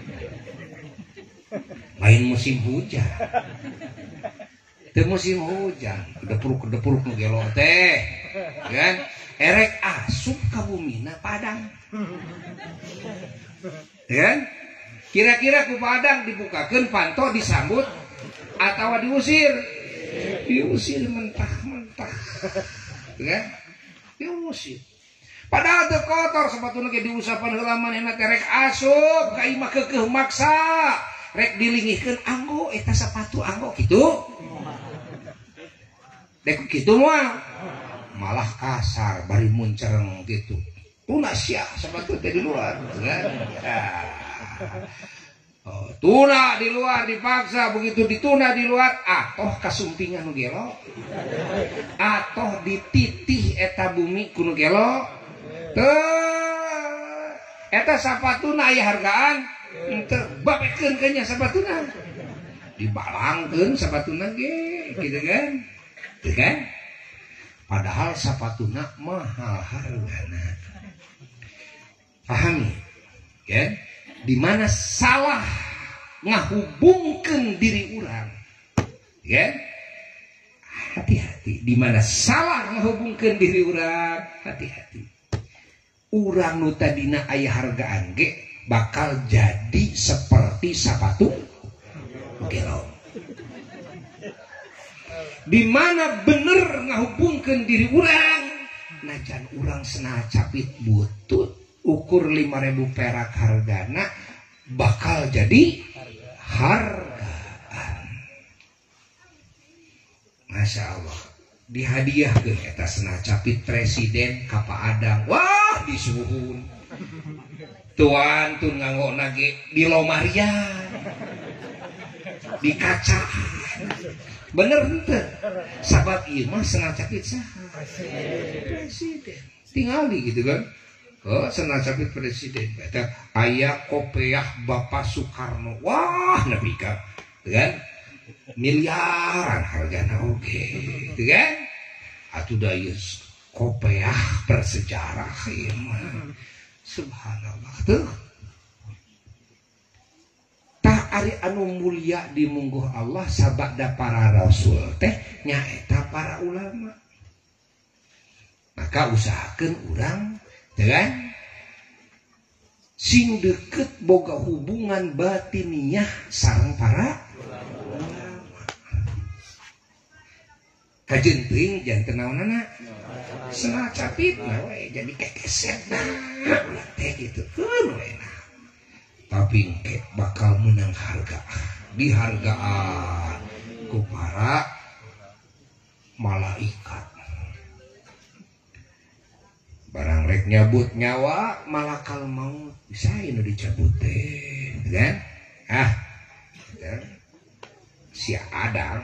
lain musim hujan. Teu musim hujan, kedepuruk-kedepuruk nu gelo teh, kan? Erek asup ka bumina Padang. Kan? Kira-kira ku Padang dibukakeun panto disambut atawa diusir? Diusir mentah-mentah. Kan? Diusir. Padahal teu kotor sabatuna ge diusapan heula manehna teh rek asup ka imah keukeuh maksa. Rek dilingihkeun anggo eta sapatu anggo kitu. Dek gitu mah malah kasar bari muncereng gitu. Tuna sia sabatu teh di luar kan. Oh, tuna di luar dipaksa begitu dituna di luar atoh kasumpingan nu gelo. Atoh dititih eta bumi ku nu gelo. Teu eta sapatuna aya hargaan teu babekeun ke nya sapatuna. Dibalangkeun sapatuna ge gitu kan. Kan? Padahal sapatuna mahal hargana. Pahami? Kan? Di mana salah ngahubungkeun diri urang. Kan? Hati-hati. Di mana salah ngahubungkeun diri urang, hati-hati. Urang nu tadina aya hargaan ge bakal jadi seperti sapatu gelo. Di mana bener ngahubungkeun diri urang, najan urang senah capit butut ukur lima ribu perak hargana bakal jadi hargaan. Masya Allah, dihadiahkeun eta senah capit presiden ka Pak Adang. Wah, disuhun. Tuan tun nganggo nage di lomarian. Di kaca. Bener ente sabab ieu mah senang capit saha presiden tingali gitu kan. Oh senang capit presiden eta aya kopiah Bapak Soekarno. Wah nepi ka kan miliaran hargana oge gitu kan. Atuh da ieu kopiah bersejarah ieu mah subhanallah tuh. Ari anu mulia di mungguh Allah sabada para rasul teh nyaeta para ulama. Maka usahakeun urang teh kan sing deukeut boga hubungan batiniah sareng para ulama. Kajeun teuing janten naonana senang capit we jadi kekeset ulah teh kitu keun we. Tapi engke bakal menang harga dihargaan ku para malaikat. Barang rek nyabut nyawa malakal maut bisa anu dicabut teh kan. Ah kan? Si Adang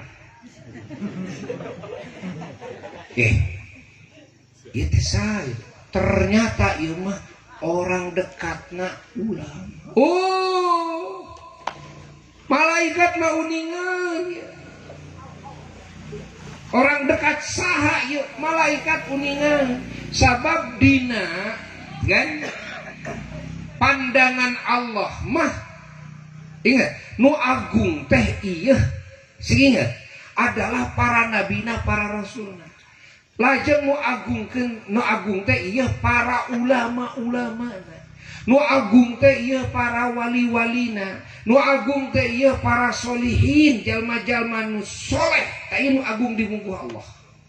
eh itu saya ternyata ieu mah orang dekatna ulama. Oh, malaikat mah uningan ya. orang dekat saha yuk malaikat uningan sabab dina kan pandangan Allah mah ingat nu agung teh iya sehingga adalah para nabina para rasulna lajeng nu agungkeun nu agung teh iya para ulama-ulama nu agung teh ieu para wali-walina nu agung teh ieu para solihin jalma-jalma nu soleh teh nu agung di muka Allah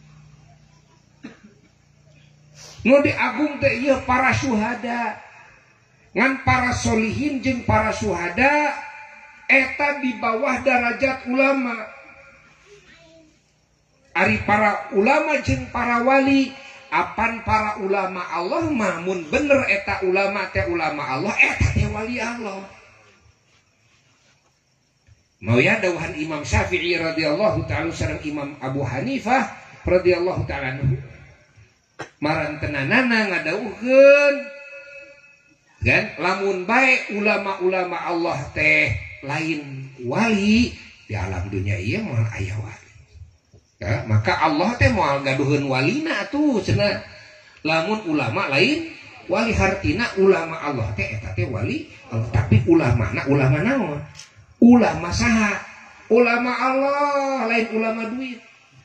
nu diagung teh ieu para syuhada ngan para solihin jeung para syuhada eta di bawah derajat ulama ari para ulama jeung para wali apan para ulama Allah mamun bener eta ulama teh ulama Allah eta teh wali Allah. Mau ya dawuhan Imam Syafi'i radhiyallahu taala sareng Imam Abu Hanifah radhiyallahu taala anhu. Marantenanana ngadawuhkeun kan lamun bae ulama-ulama Allah teh lain wali di alam dunia ieu moal aya wali. Ya, maka Allah teh moal gaduheun walina tuh cenah lamun ulama lain wali hartina ulama Allah teh eta teh wali Allah tapi ulama na ulama naon ulama saha ulama Allah lain ulama duit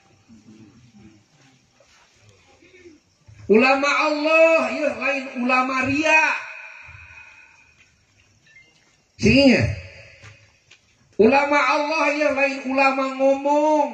ulama Allah ya lain ulama ria sehingga ulama Allah ya lain ulama ngomong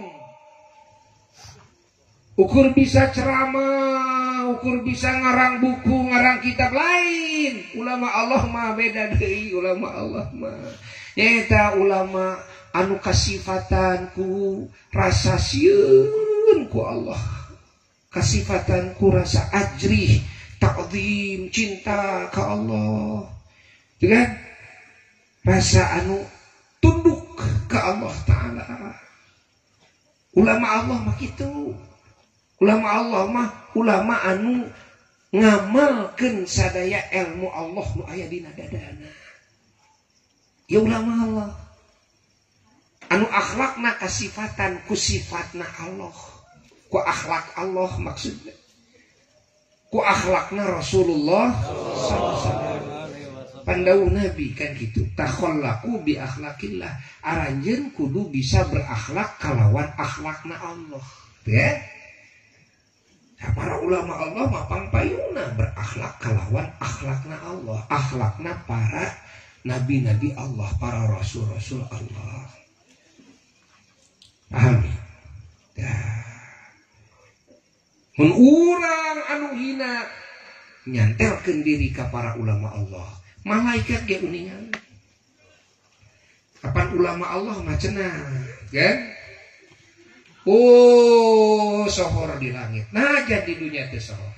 ukur bisa ceramah, ukur bisa ngarang buku, ngarang kitab lain. Ulama Allah mah beda deui, ulama Allah mah. Eta ulama anu kasifatan ku rasa sieun ku Allah. Kasifatan ku rasa ajrih, ta'zim, cinta ka Allah. Itu kan? Rasa anu tunduk ka Allah Ta'ala. Ulama Allah mah kitu. Ulama Allah mah ulama anu ngamalkeun sadaya ilmu Allah nu aya dina dadana. Ya ulama Allah. Anu akhlakna kasifatan ku sifatna Allah. Ku akhlak Allah maksudnya. Ku akhlakna Rasulullah sallallahu alaihi wasallam. Pandau Nabi kan gitu. Takhallaku bi akhlakillah. Aranjeun kudu bisa berakhlak kalawan akhlakna Allah. Ya. Nah, para ulama Allah mah pangpayuna berakhlak kalawan akhlakna Allah, akhlakna para nabi-nabi Allah, para rasul-rasul Allah. Paham? Ya. Mun urang anu hina nyantelkeun diri ka para ulama Allah, malaikat ge uningan. Kapan ulama Allah mah cenah, kan? Oh, sohor di langit. Nah, jadi dunia teh sohor.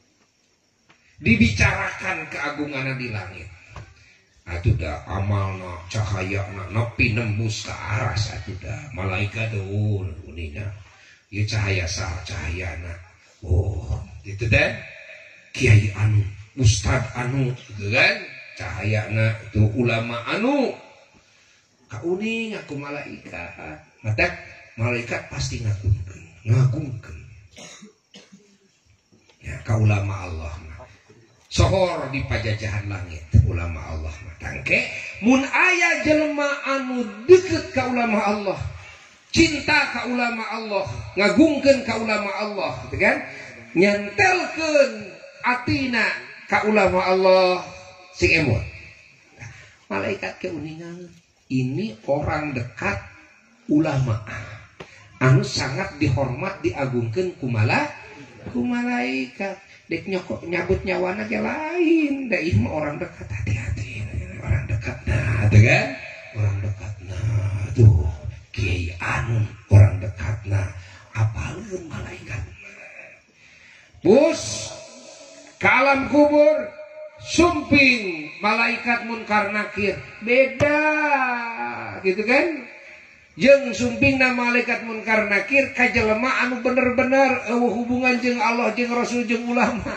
Dibicarakan keagungan di langit. Atuh dah amalna, cahayana, nepi nembus ke aras atuh dah. Malaikat tuh uningan. Ieu cahaya sah cahayana. Oh, itu dah. Kiai anu, ustad anu, gitu kan? Cahayana itu ulama anu. Kauning aku malaikat. Matak malaikat pasti ngagungkeun, ngagungkeun. Ya, ka ulama Allah mah. Sohor di pajajahan langit ulama Allah mah. Tangke mun aya jelema anu deukeut ka ulama Allah, cinta ka ulama Allah, ngagungkeun ka ulama Allah, gitu kan? Nyantelkeun atina ka ulama Allah sing emot. Nah, malaikat keuningan ini orang dekat ulama. Anu sangat dihormat diagungkeun ku mala ku malaikat dek nyokok nyabut nyawana ge lain da ieu orang dekat hati-hati orang dekat nah tuh kan orang dekat nah tuh kiai anu orang dekat nah apalkeun malaikat bus ka alam kubur sumping malaikat munkar nakir beda gitu kan. Jeung sumpingna malaikat munkar nakir ka jelema anu bener-bener eueuh hubungan jeung Allah jeung Rasul jeung ulama.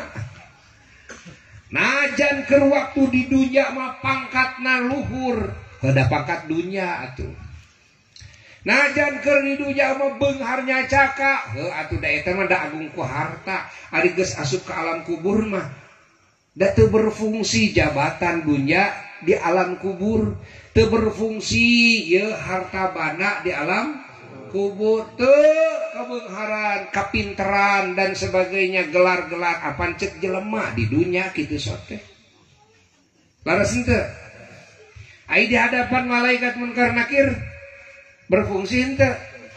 Najan keur waktu di dunya mah pangkatna luhur, kada pangkat dunya atuh. najan keur di dunya mah beungharnya caka heuh atuh da eta mah da agung ku harta ari geus asup ke alam kubur mah da teu berfungsi jabatan dunya di alam kubur, teu berfungsi ye harta bana di alam kubur, teu kabeungharan, kapinteran dan sebagainya, gelar-gelar apan cek jelema di dunia kitu sote. Laras henteu? Ai di hadapan malaikat munkar nakir berfungsi henteu?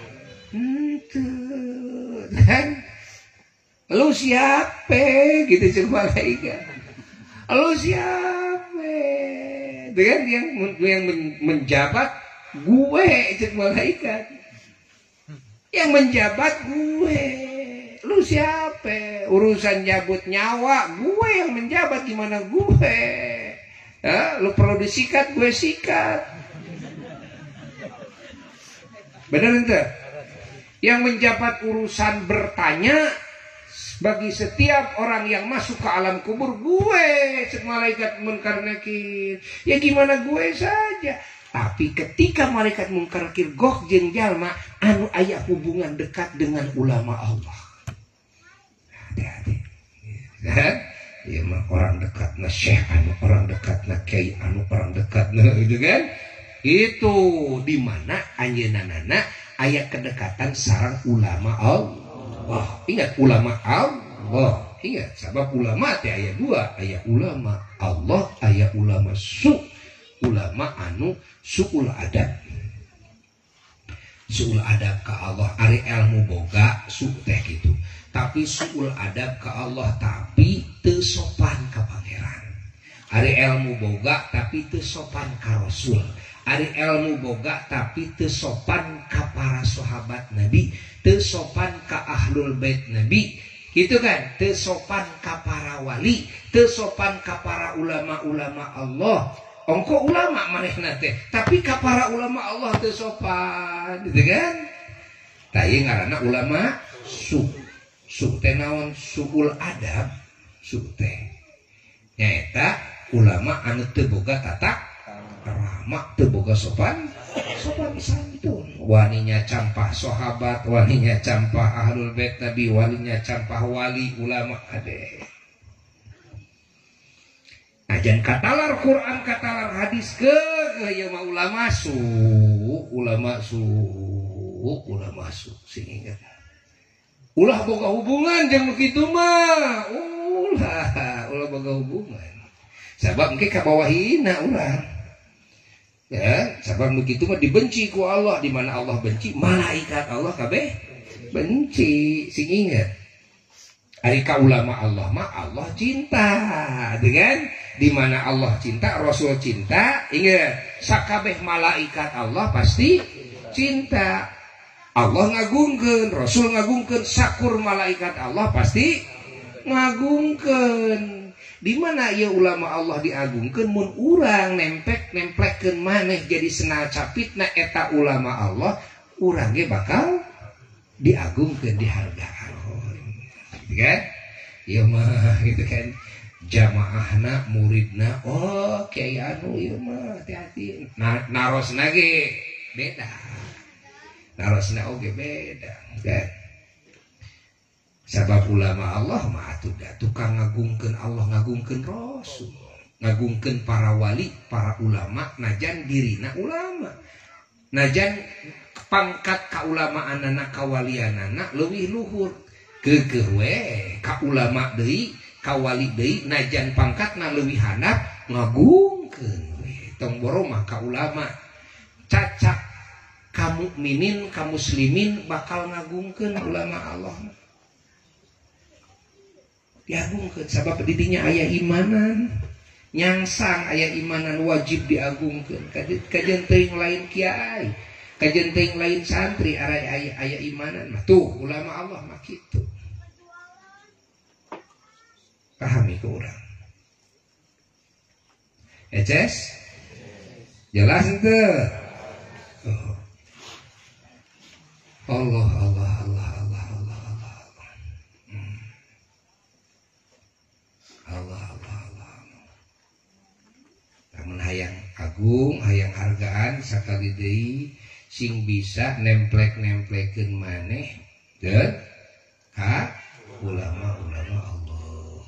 Henteu. Kan? Lu siapa gitu cek malaikat. Lu siapa? Dengan yang yang menjabat gue cek malaikat. Yang menjabat gue. Lu siapa? Urusan jabut nyawa gue yang menjabat, gimana gue? Ya, lu perlu disikat, gue sikat. Benar ente? Yang menjabat urusan bertanya bagi setiap orang yang masuk ke alam kubur, gue cek malaikat munkar nakir. Ya gimana gue saja. Tapi ketika malaikat munkar nakir goh jeung jalma anu aya hubungan dekat dengan ulama Allah. Hati-hati. Ya, ya mah orang dekat na syekh anu, orang dekat na kiai anu, orang dekat na gitu kan. Itu di mana anjeunna aya kedekatan sareng ulama Allah. Wah, ingat ulama Allah. Ingat, sebab ulama teh aya dua, aya ulama Allah, aya ulama su. Ulama anu suul adab. Suul adab ka Allah, ari ilmu boga su teh gitu. Tapi suul adab ka Allah tapi teu sopan ka pangeran. Ari ilmu boga tapi teu sopan ka Rasul. Ari ilmu boga tapi teu sopan ka para sahabat Nabi, teu sopan ka ahlul bait Nabi, gitu kan? Teu sopan ka para wali, teu sopan ka para ulama-ulama Allah. Ongko ulama manehna teh, tapi ka para ulama Allah teu sopan, gitu kan? Tah ieu ngaranna ulama su. Su teh naon? Suul adab, su teh. Nyaeta ulama anu teu boga tatak ramah, teu boga sopan sopan santun, waninya campah sahabat, waninya campah ahlul bait Nabi, walinya campah wali ulama ade. Ajan katalar Quran, katalar hadis ke ieu mah ulama su, ulama su, ulama su sing ingat. Ulah boga hubungan jeung kitu mah, ulah ulah boga hubungan. Sabab engke kabawahina urang. Ya, sabab begitu mah dibenci ku Allah, di mana Allah benci, malaikat Allah kabeh benci. Sing ingat. Ari ka ulama Allah mah Allah cinta, dengan di mana Allah cinta, Rasul cinta, ingat, sakabeh malaikat Allah pasti cinta. Allah ngagungkeun, Rasul ngagungkeun, sakur malaikat Allah pasti ngagungkeun. Di mana ya ulama Allah diagungkeun mun urang nempek nemplekeun maneh jadi senal capitna eta ulama Allah, urang ge bakal diagungkeun, dihargaan. Gitu kan? Ieu mah gitu kan. Jamaahna, muridna, oh kiai anu ieu mah hati-hati. Nah, narosna ge beda. Narosna oge beda, kan? Sabab ulama Allah mah atuh da tukang ngagungkeun Allah, ngagungkeun Rasul, ngagungkeun para wali, para ulama, najan dirina ulama, najan pangkat kaulamaanana, kawalianana leuwih luhur, keukeuh we ka ulama deui, ka wali deui, najan pangkatna leuwih handap ngagungkeun we. Tong boro mah ka ulama cacak ka mukminin, ka muslimin bakal ngagungkeun ulama Allah. Diagungkeun sabab di dinya aya imanan, nyangsang aya imanan wajib diagungkeun. Kajen teuing lain kiai, kajen teuing lain santri, aya aya aya imanan mah tuh ulama Allah mah kitu. Pahami ke urang. Eces? Jelas henteu? Oh. Allah Allah Allah Allah Allah Allah. Hmm. Allah Allah Allah. Lamun hayang agung, hayang hargaan sakali deui sing bisa nemplek-nemplekeun maneh teu ka ulama-ulama Allah.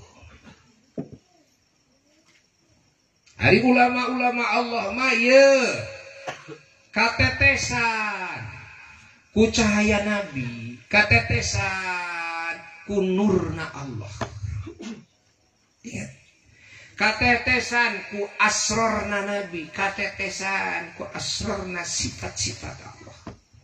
Ari ulama-ulama Allah mah ye katetesan ku cahaya Nabi, katetesan ku nurna Allah. Ingat, katetesan ku asrorna Nabi, katetesan ku asrorna sifat-sifat Allah.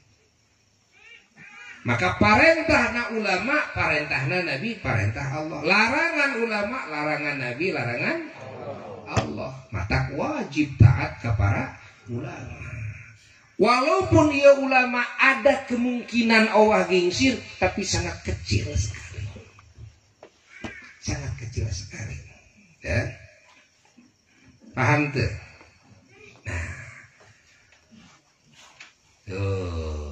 Maka parentahna ulama, parentahna Nabi, parentah Allah. Larangan ulama, larangan Nabi, larangan Allah. Maka wajib taat kepada ulama. Walaupun ia ulama ada kemungkinan Allah gingsir, tapi sangat kecil sekali. Sangat kecil sekali. Ya. Paham tuh? Nah. Tuh.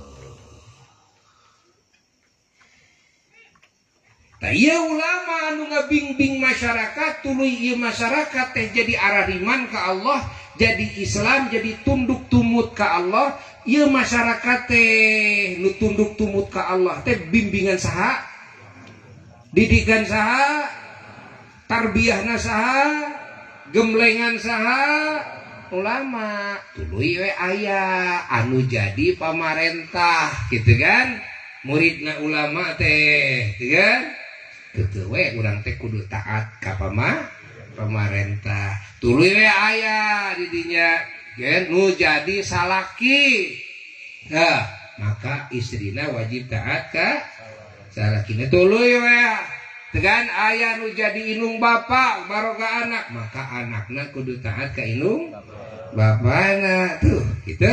Nah, iya ulama anu ngabing-bing masyarakat, tuluy ieu masyarakat teh jadi arariman ka Allah, jadi Islam, jadi tunduk tumut ka Allah. Ieu masyarakat teh nu tunduk tumut ka Allah teh bimbingan saha? Didikan saha? Tarbiyahna saha? Gemlengan saha? Ulama. Tuluy we aya anu jadi pamarentah gitu kan? Muridna ulama teh, gitu kan? Gitu we urang teh kudu taat ka pama pamarentah. Tuluy we aya di dinya gen nu jadi salaki. Nah, maka istrina wajib taat ka salakina. Tuluy we tegan aya nu jadi inung bapak baroga anak, maka anakna kudu taat ka inung bapana. Tuh, gitu.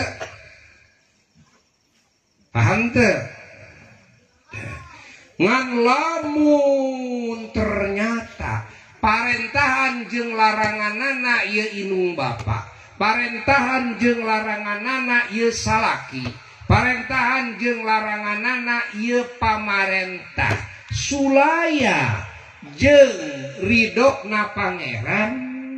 Paham teu? Ngan lamun ternyata parentahan jeung laranganana ieu inung bapa, parentahan jeung laranganana ieu salaki, parentahan jeung laranganana ieu pamarentah, sulaya jeung ridona pangeran,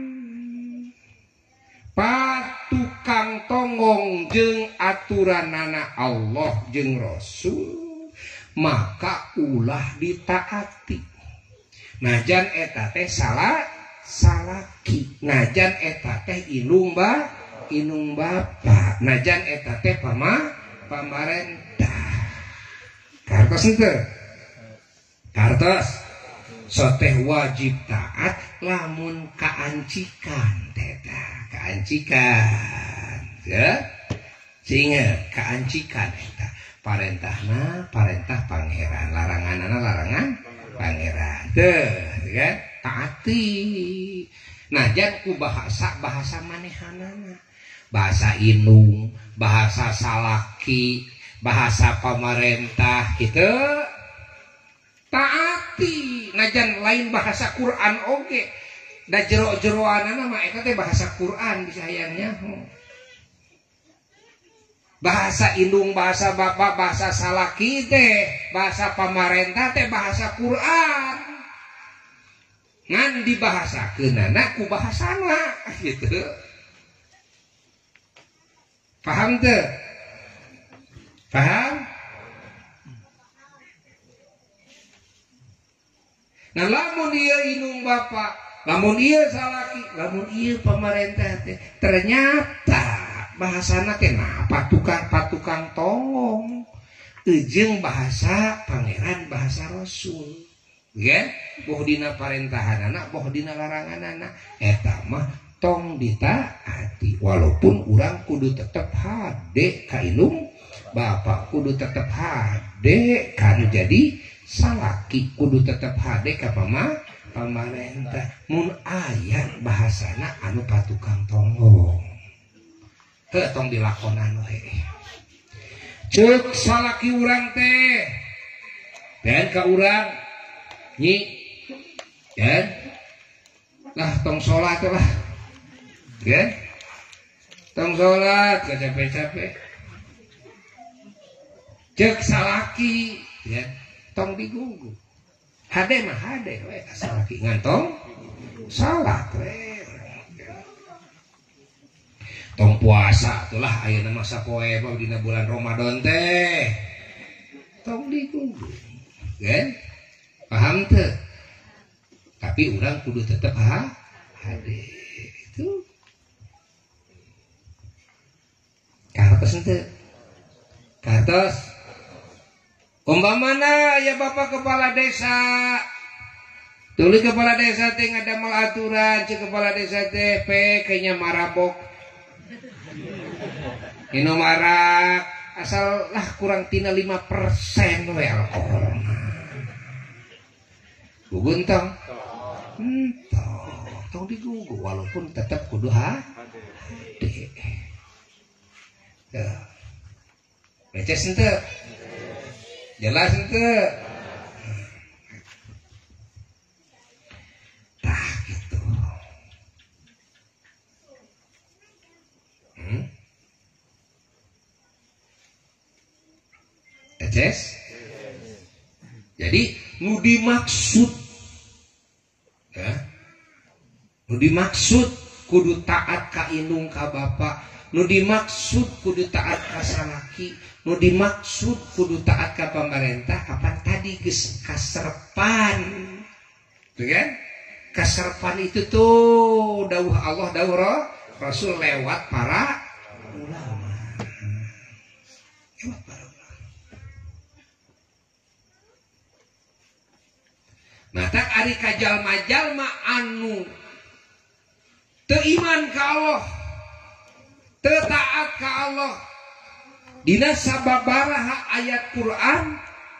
patukang tongong jeung aturanana Allah jeung Rasul, maka ulah ditaati. Najan eta teh salah salaki, najan eta teh inung ba inung bapa, najan eta teh pama pamarentah. Kartos henteu? Kartos. Soteh wajib taat lamun kaancikan teta, kaancikan. Ya? Singa kaancikan eta. Parentahna parentah pangeran, laranganana larangan pangeran. Teuh, kan? Taati. Najan ku bahasa bahasa manehanana. Bahasa inung, bahasa salaki, bahasa pamarentah gitu. Taati. Najan lain bahasa Quran oge. Da jero-jeroanana mah eta teh bahasa Quran disayangnya. Bahasa indung, bahasa bapak, bahasa salaki teh, bahasa pamarentah teh bahasa Quran. Ngan dibahasakeunana ku bahasana gitu. Paham teu? Paham? Nah lamun ieu indung bapak, lamun ieu salaki, lamun ieu pamarentah teh ternyata bahasana teh nah patukang patukang tongong jeung bahasa pangeran, bahasa Rasul, ya? Boh dina parentahanana, boh dina laranganana, eta mah tong ditaati. Walaupun urang kudu tetep hade ka inung bapak, kudu tetep hade kan jadi salaki, kudu tetep hade ka pama pamarentah. Mun aya bahasana anu patukang tongong, teu tong dilakonan we. Ceuk salaki urang teh dan ka urang nyi dan lah tong salat lah ya, tong salat gak capek-capek. Ceuk salaki ya tong digunggu hade mah hade we ka salaki ngantong salat we. tong puasa itulah ayeuna masa poe mah dina bulan Ramadan teh tong dikudu kan paham teu tapi urang kudu tetep ha hade itu kartos teu kartos umpamana ya bapak kepala desa tuluy kepala desa teh ngadamel aturan cek kepala desa teh pe kayaknya marabok Ino marak asal lah kurang tina lima persen we alkohol. Gugun tong. Hmm, tong, tong digugu walaupun tetap kudu ha. Hade. Ya. Beces ente. Jelas ente. Tah gitu. Hmm? Eces. Jadi nu dimaksud ya. Nu dimaksud kudu taat ka indung ka bapak, nu dimaksud kudu taat ka salaki, nu dimaksud kudu taat ka pemerintah kapan tadi geus kaserpan. Tuh kan? Kaserpan itu tuh dawuh Allah dawuh Rasul lewat para ulama. Lewat para mata ari kajalma-jalma anu teu iman ka Allah teu taat ka Allah dina sababaraha ayat Quran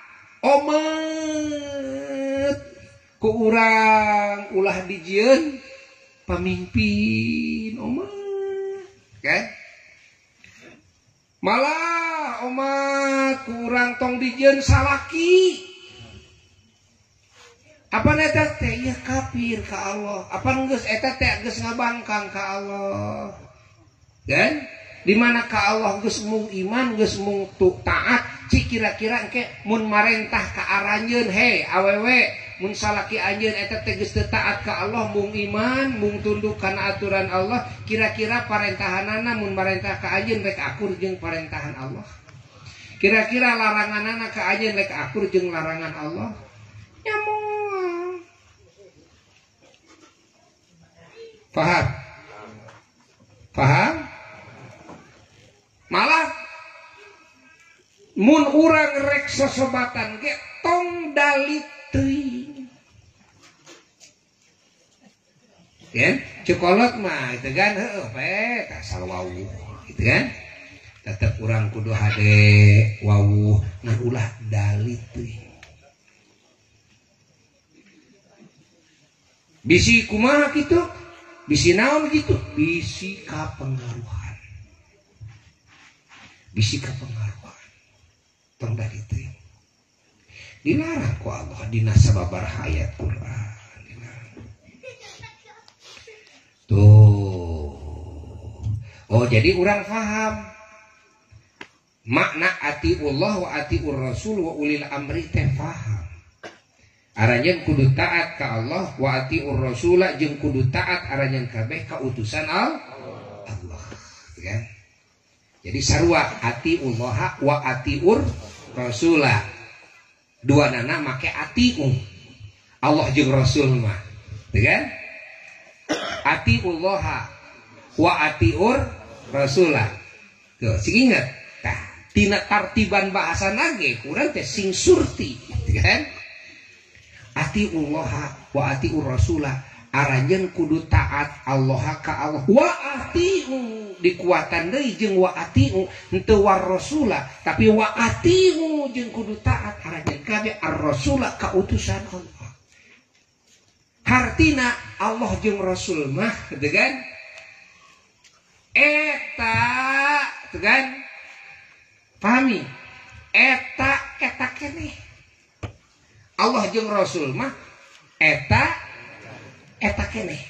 omet ku urang ulah dijieun pamimpin omet kan malah omat ku urang tong dijieun salaki apa eta teh ya kafir ka Allah apa geus eta teh geus ngabangkang ka Allah kan di mana ka Allah geus mung iman geus mung taat cik kira-kira engke mun marentah ka aranjeun he awewe mun salaki anjeun eta teh geus teu taat ka Allah mung iman mung tunduk kana aturan Allah kira-kira parentahanana mun marentah ka anjeun rek akur jeung parentahan Allah kira-kira laranganana ka anjeun rek akur jeung larangan Allah nyamung paham? Paham? Malah mun urang rek sosobatan ge tong dalit teuing. Kan? Cokolot mah itu kan heuh pe asal wawuh gitu kan. Tetep urang kudu hade wawuh ngan ulah dalit teuing. Bisi kumaha kitu? Bisi naon gitu? Bisi kapengaruhan. Bisi kapengaruhan. Tong dari itu. Dilarang ku Allah dina sababaraha ayat Quran. Dilarang. Tuh. Oh jadi orang paham makna atiullah wa atiur rasul wa ulil amri teh paham. Aranjeun kudu taat ka Allah wa atiur rasula jeung kudu taat aranjeun kabeh ka utusan Allah. Kan? Jadi sarua atiullah wa atiur rasula. Dua nana make atiu. Allah jeung Rasul mah. Kan? Atiullah wa atiur rasula. Tuh, sing inget. Tah, tina tartiban bahasana ge kurang teh sing surti, kan? Atiullah wa atiur rasula aranjeun kudu taat Allah ka Allah wa atiu dikuatan deui jeung wa atiu henteu war rasula tapi wa atiu jeung kudu taat aranjeun kabeh ar-rasula ka utusan Allah hartina Allah jeung Rasul mah teu kan eta teu kan pahami eta eta keneh Allah jeung Rasul mah eta eta keneh.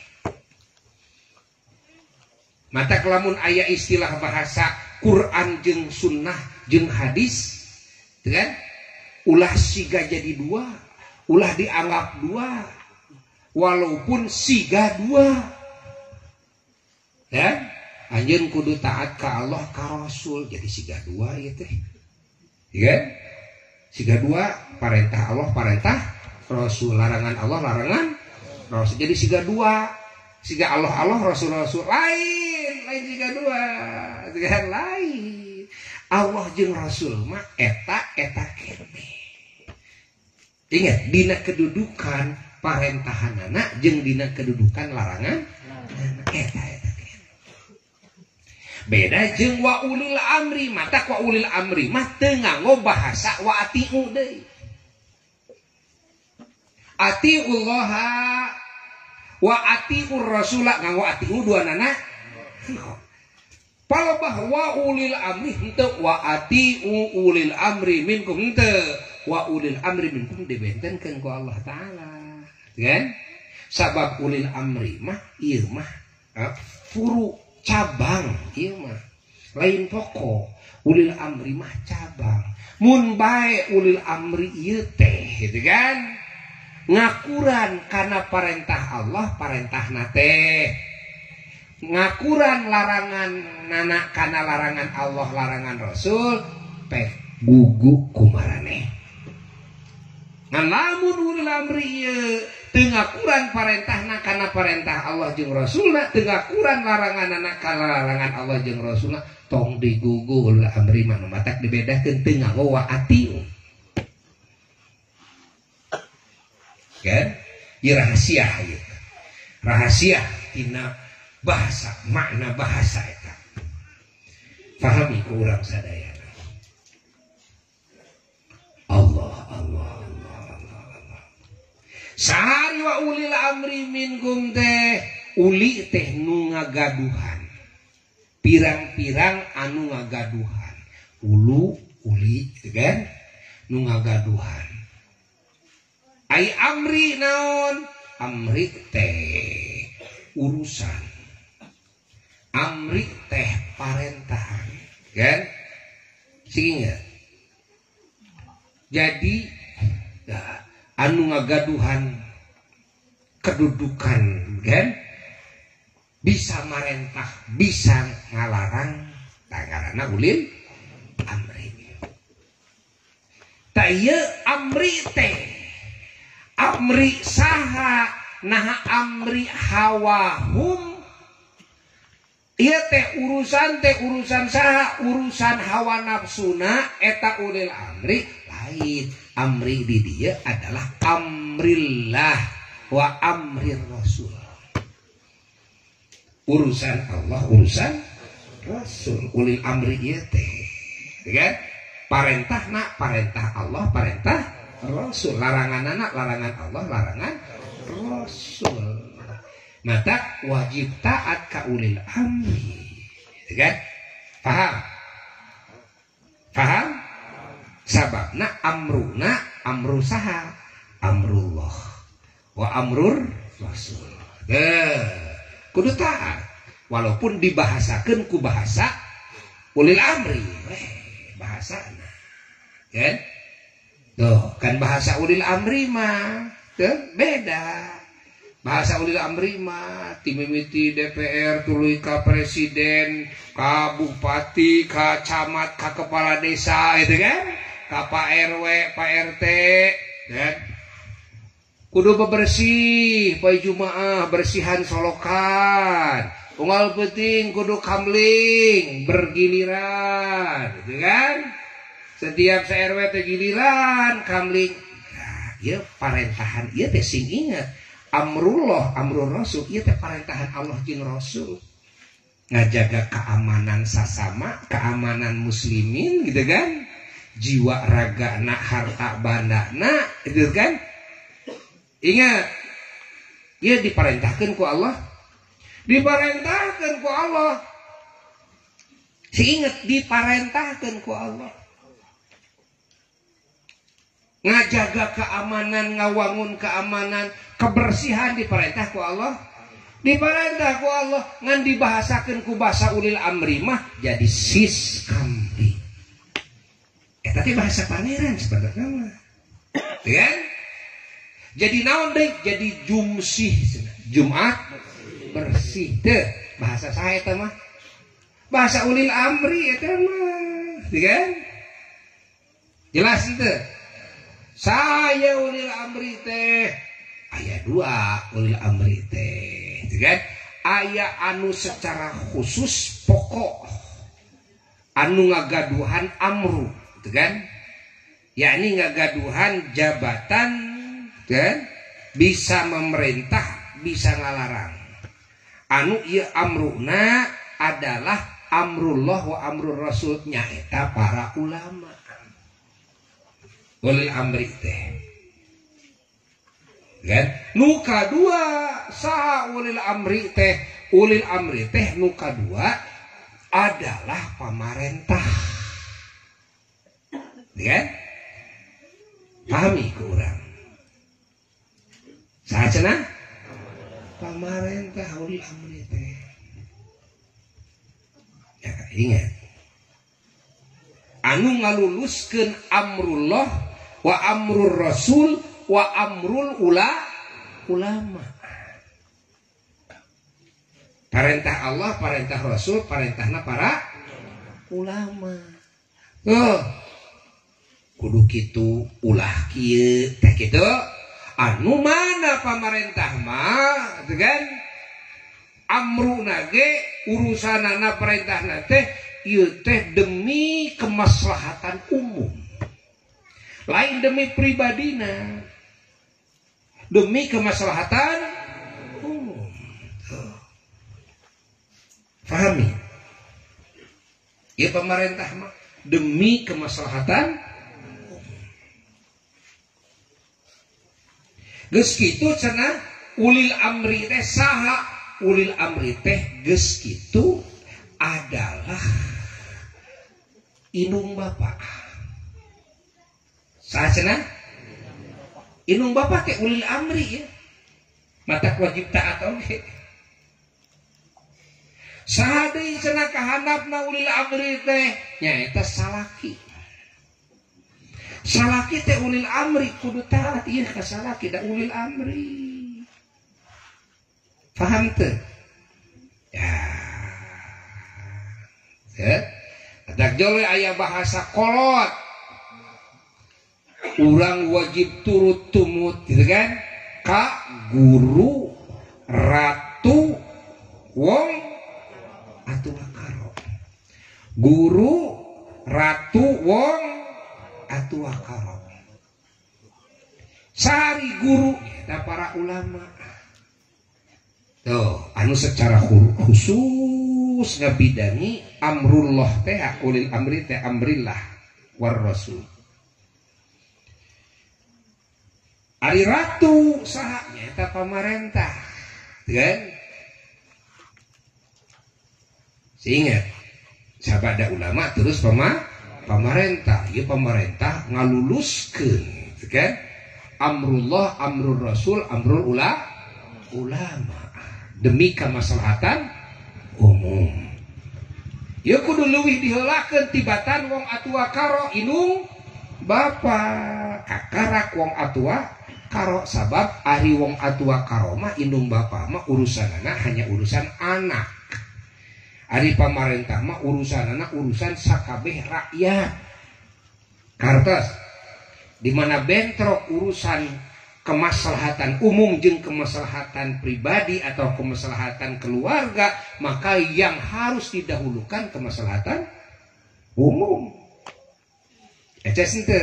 Mata kelamun aya istilah bahasa Quran jeung sunnah jeung hadis, kan? Ulah siga jadi dua, ulah dianggap dua, walaupun siga dua, kan? anjeun kudu taat ka Allah ka Rasul jadi siga dua ieu teh. Ya kan? Siga dua perintah Allah perintah Rasul, larangan Allah larangan Rasul. Jadi siga dua, siga Allah Allah Rasul Rasul lain, lain siga dua. Siga lain. Allah jeung Rasul mah eta eta kene. Ingat dina kedudukan parentahanana jeung dina kedudukan larangan eta eta kene. Beda jeung wa ulil amri, mata wa ulil amri mah teu nganggo bahasa wa atiu deui. Atiullaha wa atiur rasula nganggo atiu dua nana. Palebah wa ulil amri henteu wa atiu ulil amri minkum henteu wa ulil amri minkum dibentenkeun ku Allah taala. Kan? Sabab ulil amri mah ieu mah furu cabang ieu mah lain pokok. Ulil amri mah cabang. Mun bae ulil amri ieu teh gitu kan ngakuran kana parentah Allah parentahna teh, ngakuran larangan nana kana larangan Allah larangan Rasul teh gugu kumarane. Ngan lamun ulil amri ieu teu ngakuran parentahna kana parentah Allah jeung Rasulna, teu ngakuran laranganna kana larangan Allah jeung Rasulna, tong digugu ulil amri mah matak dibedakeun teu nganggo wa atiu. Kan? Ieu rahasia ieu. Rahasia tina bahasa, makna bahasa eta. Pahami ku urang sadayana. Allah Allah Allah Allah Allah. Sahari wa ulil amri minkum teh uli teh nu ngagaduhan. Pirang-pirang anu ngagaduhan. Ulu uli kan nu ngagaduhan. Ai amri naon? Amri teh urusan. Amri teh parentahan. Kan? Sehingga jadi ya, anu ngagaduhan kedudukan kan bisa marentah, bisa ngalarang tangarana ulil amri. Ta ieu amri teh amri saha nah amri hawahum ieu teh urusan teh urusan saha urusan hawa nafsuna eta ulil amri lain. Amri di dia adalah amrillah wa amrir rasul, urusan Allah urusan Rasul. Ulil amri ieu teh kan parentahna parentah Allah parentah Rasul, laranganna larangan Allah larangan Rasul. Maka wajib taat ka ulil amri. Kan? Paham? Paham? Sababna amruna amru saha? Amrullah wa amrur Rasul. Deh, kudu taat. Walaupun dibahasakeun ku bahasa ulil amri, eh, bahasana. Kan? Tuh, kan bahasa ulil amri mah tuh beda. Bahasa ulil amri mah timimiti D P R tuluy ka presiden, ka bupati, ka camat, ka kepala desa itu kan, ka Pak R W, Pak R T kan. Kudu bebersih poe Jumaah, bersihan solokan. Unggal penting kudu kamling bergiliran gitu kan. Setiap se R W teh giliran kamling. Nah, ieu parentahan ieu teh sing ingat amrullah amrul rasul ieu teh parentahan Allah jeung Rasul. Ngajaga keamanan sasama, keamanan muslimin gitu kan. Jiwa ragana harta bandana gitu kan. Ingat ieu diparentahkeun ku Allah. Diparentahkeun ku Allah. Si ingat diparentahkeun ku Allah. Ngajaga keamanan, ngawangun keamanan, kebersihan diperintah ku Allah. Diperintah ku Allah ngan dibahasakeun ku bahasa ulil amri mah jadi sis kamri. Eh tapi bahasa pangeran sebenarnya mah. Kan? Jadi naon deui? Jadi jumsih, Jumat bersih teh bahasa saha eta mah? bahasa ulil amri eta mah kan jelas itu saya ulil amri teh aya dua ulil amri teh kan aya anu secara khusus pokok anu ngagaduhan amru kan yakni ngagaduhan jabatan kan bisa memerintah bisa ngalarang anu ieu amruna adalah amrullah wa amrul rasul nyaeta para ulama ulil amri teh kan nu kadua saha ulil amri teh ulil amri teh nu kadua adalah pamarentah kan pahami ke urang saha cenah pamarentah ulil amri teh ya ingat anu ngaluluskeun amrullah wa amrul rasul wa amrul ula ulama perintah Allah perintah rasul perintahna para ulama tuh kudu kitu ulah kieu teh kitu anu mana pamarentah mah kan amruna ge urusanana perintahna teh ieu teh demi kemaslahatan umum lain demi pribadina demi kemaslahatan umum tuh. Pahami ieu pemerintah mah demi kemaslahatan umum geus kitu cenah ulil amri teh saha ulil amri teh geus kitu adalah indung bapak saha cenah indung bapak ke ulil amri ya mata wajib taat oge saha deui cenah kahandapna ulil amri teh nyaeta salaki salaki teh ulil amri kudu taat ieu ka salaki da ulil amri paham teu ya ya adak jole aya bahasa kolot urang wajib turut tumut gitu kan ka guru ratu wong atuh karo guru ratu wong atuh karo sari guru eta para ulama tuh anu secara khusus ngabidani amrullah teh ulil amri teh amrillah war rasul ari ratu saha nyaeta pamarentah kan seingat sabada ulama terus pama pamarentah ieu pamarentah ngaluluskeun kan amrullah amrul rasul amrul ula ulama demi kemaslahatan umum ya kudu leuwih diheulakeun tibatan wong atua karo indung bapa kakarak wong atua karo sabab ari wong atua karo mah indung bapa mah urusanana hanya urusan anak ari pamarentah mah urusanana urusan sakabeh rakyat kartos di mana bentrok urusan kemaslahatan umum jeung kemaslahatan pribadi atau kemaslahatan keluarga maka yang harus didahulukan kemaslahatan umum eces henteu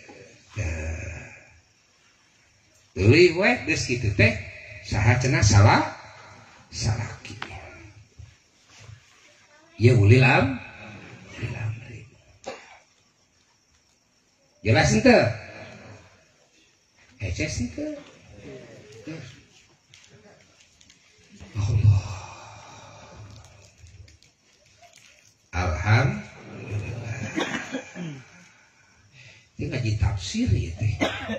teuing we geus kitu teh saha cenah salah salaki ya ulil am ulil amri jelas henteu eces henteu Allah alhamdulillah ini ngaji tafsir ya teh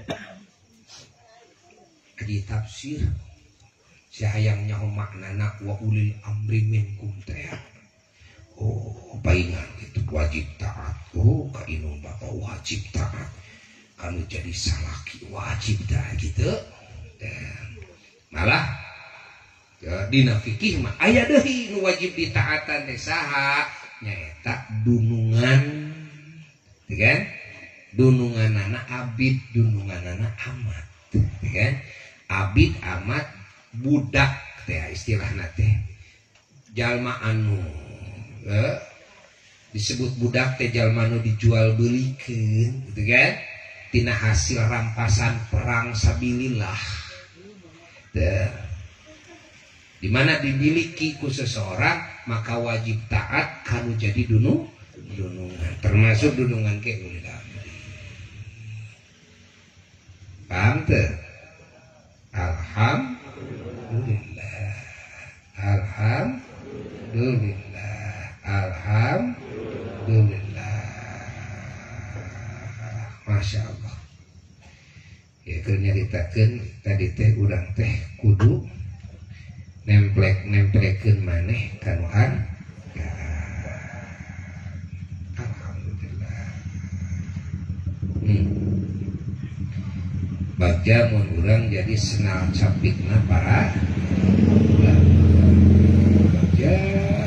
ngaji tafsir si hayang nyaho maknana wa ulil amri minkum teh oh paingan itu wajib taat oh ka inung bapak wajib taat kanu jadi salaki wajib dah gitu dan malah ya, dina fikih mah aya deui nu wajib ditaatan teh saha nyaeta dunungan teu kan dununganana abid dununganana amat teu kan abid amat budak teh istilahna teh jalma anu eh, disebut budak teh jalma anu dijual beulikeun gitu kan tina hasil rampasan perang sabilillah teh di mana dimiliki ku seseorang maka wajib taat kalau jadi dunung dunungan termasuk dunungan ke ulil amri. Paham teu? Alhamdulillah. Alhamdulillah. Alhamdulillah. Masya Allah. Ya keur nyaritakeun tadi teh urang teh kudu nemplek nemplekeun maneh ka Tuhan. Ya. Alhamdulillah. Hmm. Bagja mun urang jadi senal capitna para ulama. Bagja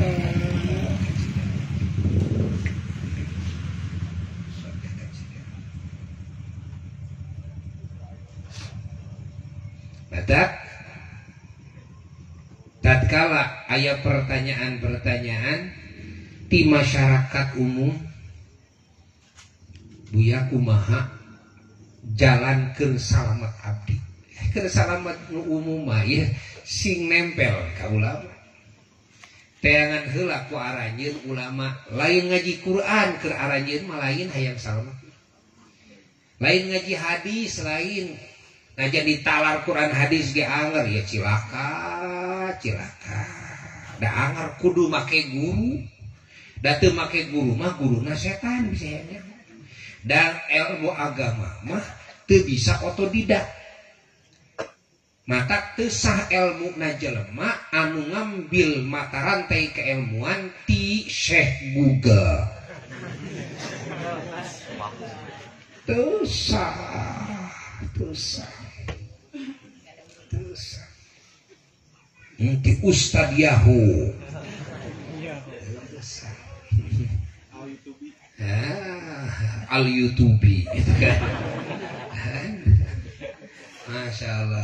badak tatkala aya pertanyaan-pertanyaan di masyarakat umum buya kumaha jalan ke salamet abdi ke salamet nu umum mah ya sing nempel ka ulama teangan heula ku aranjeun ulama lain ngaji Quran keur aranjeun mah lain hayang salamet lain ngaji hadis lain ngaji ditalar Quran hadis ge anger ya cilaka cilaka da anger kudu make guru da teu make guru mah guruna setan bisanya dan ilmu agama mah teu bisa otodidak mata teu sah ilmu na jelema anu ngambil mata rantai keilmuan ti Syekh Google teu sah teu sah teu sah ti Ustad Yahoo al YouTube itu kan Masya Allah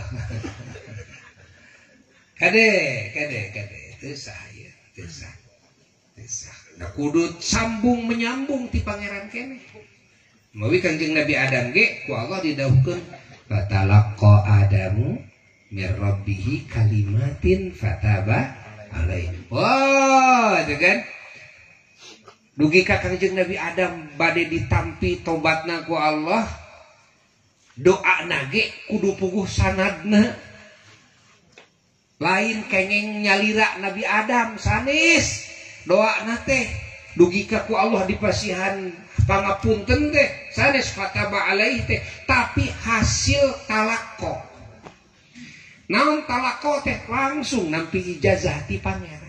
kade kade kade tesah ya tesah tesah nah kudu sambung menyambung ti pangeran kene mawi Kanjeng Nabi Adam ge ku Allah didawuhkeun fatalaqa Adamu mir rabbihi kalimatin fataba alaihi wah itu kan dugi ka Kanjeng Nabi Adam bade ditampi tobatna ku Allah doa nage kudu puguh sanadna lain kengeng nyalira Nabi Adam sanis doa nate dugi ka ku Allah dipasihan pangapunten teh sanes fataba alaihi teh tapi hasil talako naon talako teh langsung nampi ijazah ti pangeran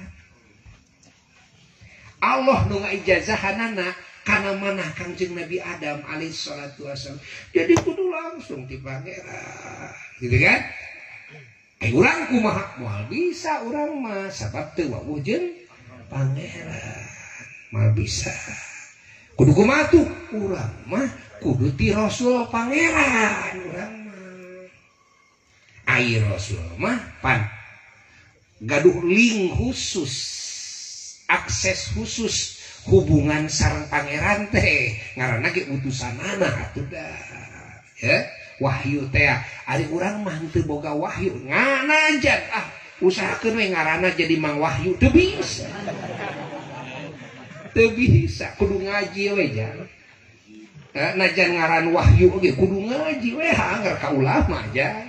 Allah nu ngaijazahanana kana manah Kanjeng Nabi Adam alaihi salatu wasallam jadi kudu langsung ti pangeran gitu kan eh urang kumaha moal bisa urang mah sabab teu wawuh jeung pangeran mal bisa kudu kumaha tuh urang mah kudu ti Rasul pangeran urang mah ai Rasul mah pan gaduh link khusus akses khusus hubungan sareng pangeran teh ngaranna ge utusanana atuh dah ya wahyu teh ari urang mah teu boga wahyu nganajan ah usahakeun we ngaranna jadi mang wahyu teu bisa teu bisa kudu ngaji we jan najan ngaran wahyu ge kudu ngaji we anggar ka ulama jan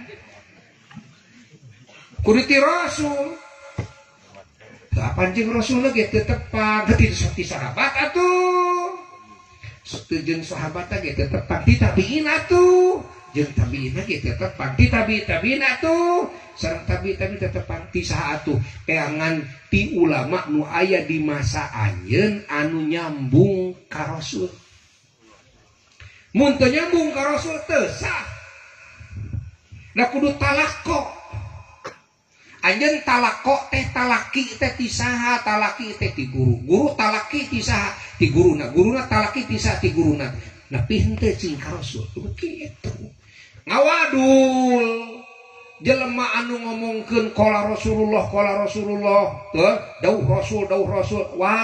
kudu ti Rasul panjang Rasul lagi tetepang ketika seperti sahabat atuh setuju sahabat lagi tetepang ditabiin atuh jeung tabiin lagi tetepang ditabi tabiin atuh sareng tabi tabi tetepang ti saha atuh peangan ti ulama nu aya di masa anjeun anu nyambung ka Rasul mun teu nyambung ka Rasul teu sah da kudu talaqo anjeun talako teh talaki teh ti saha talaki teh ti guru guru talaki ti saha ti guruna guruna talaki ti saha ti guruna nepi henteu cing ka Rasul kitu ngawadul jelema anu ngomongkeun qala Rasulullah qala Rasulullah teu dauh Rasul dauh Rasul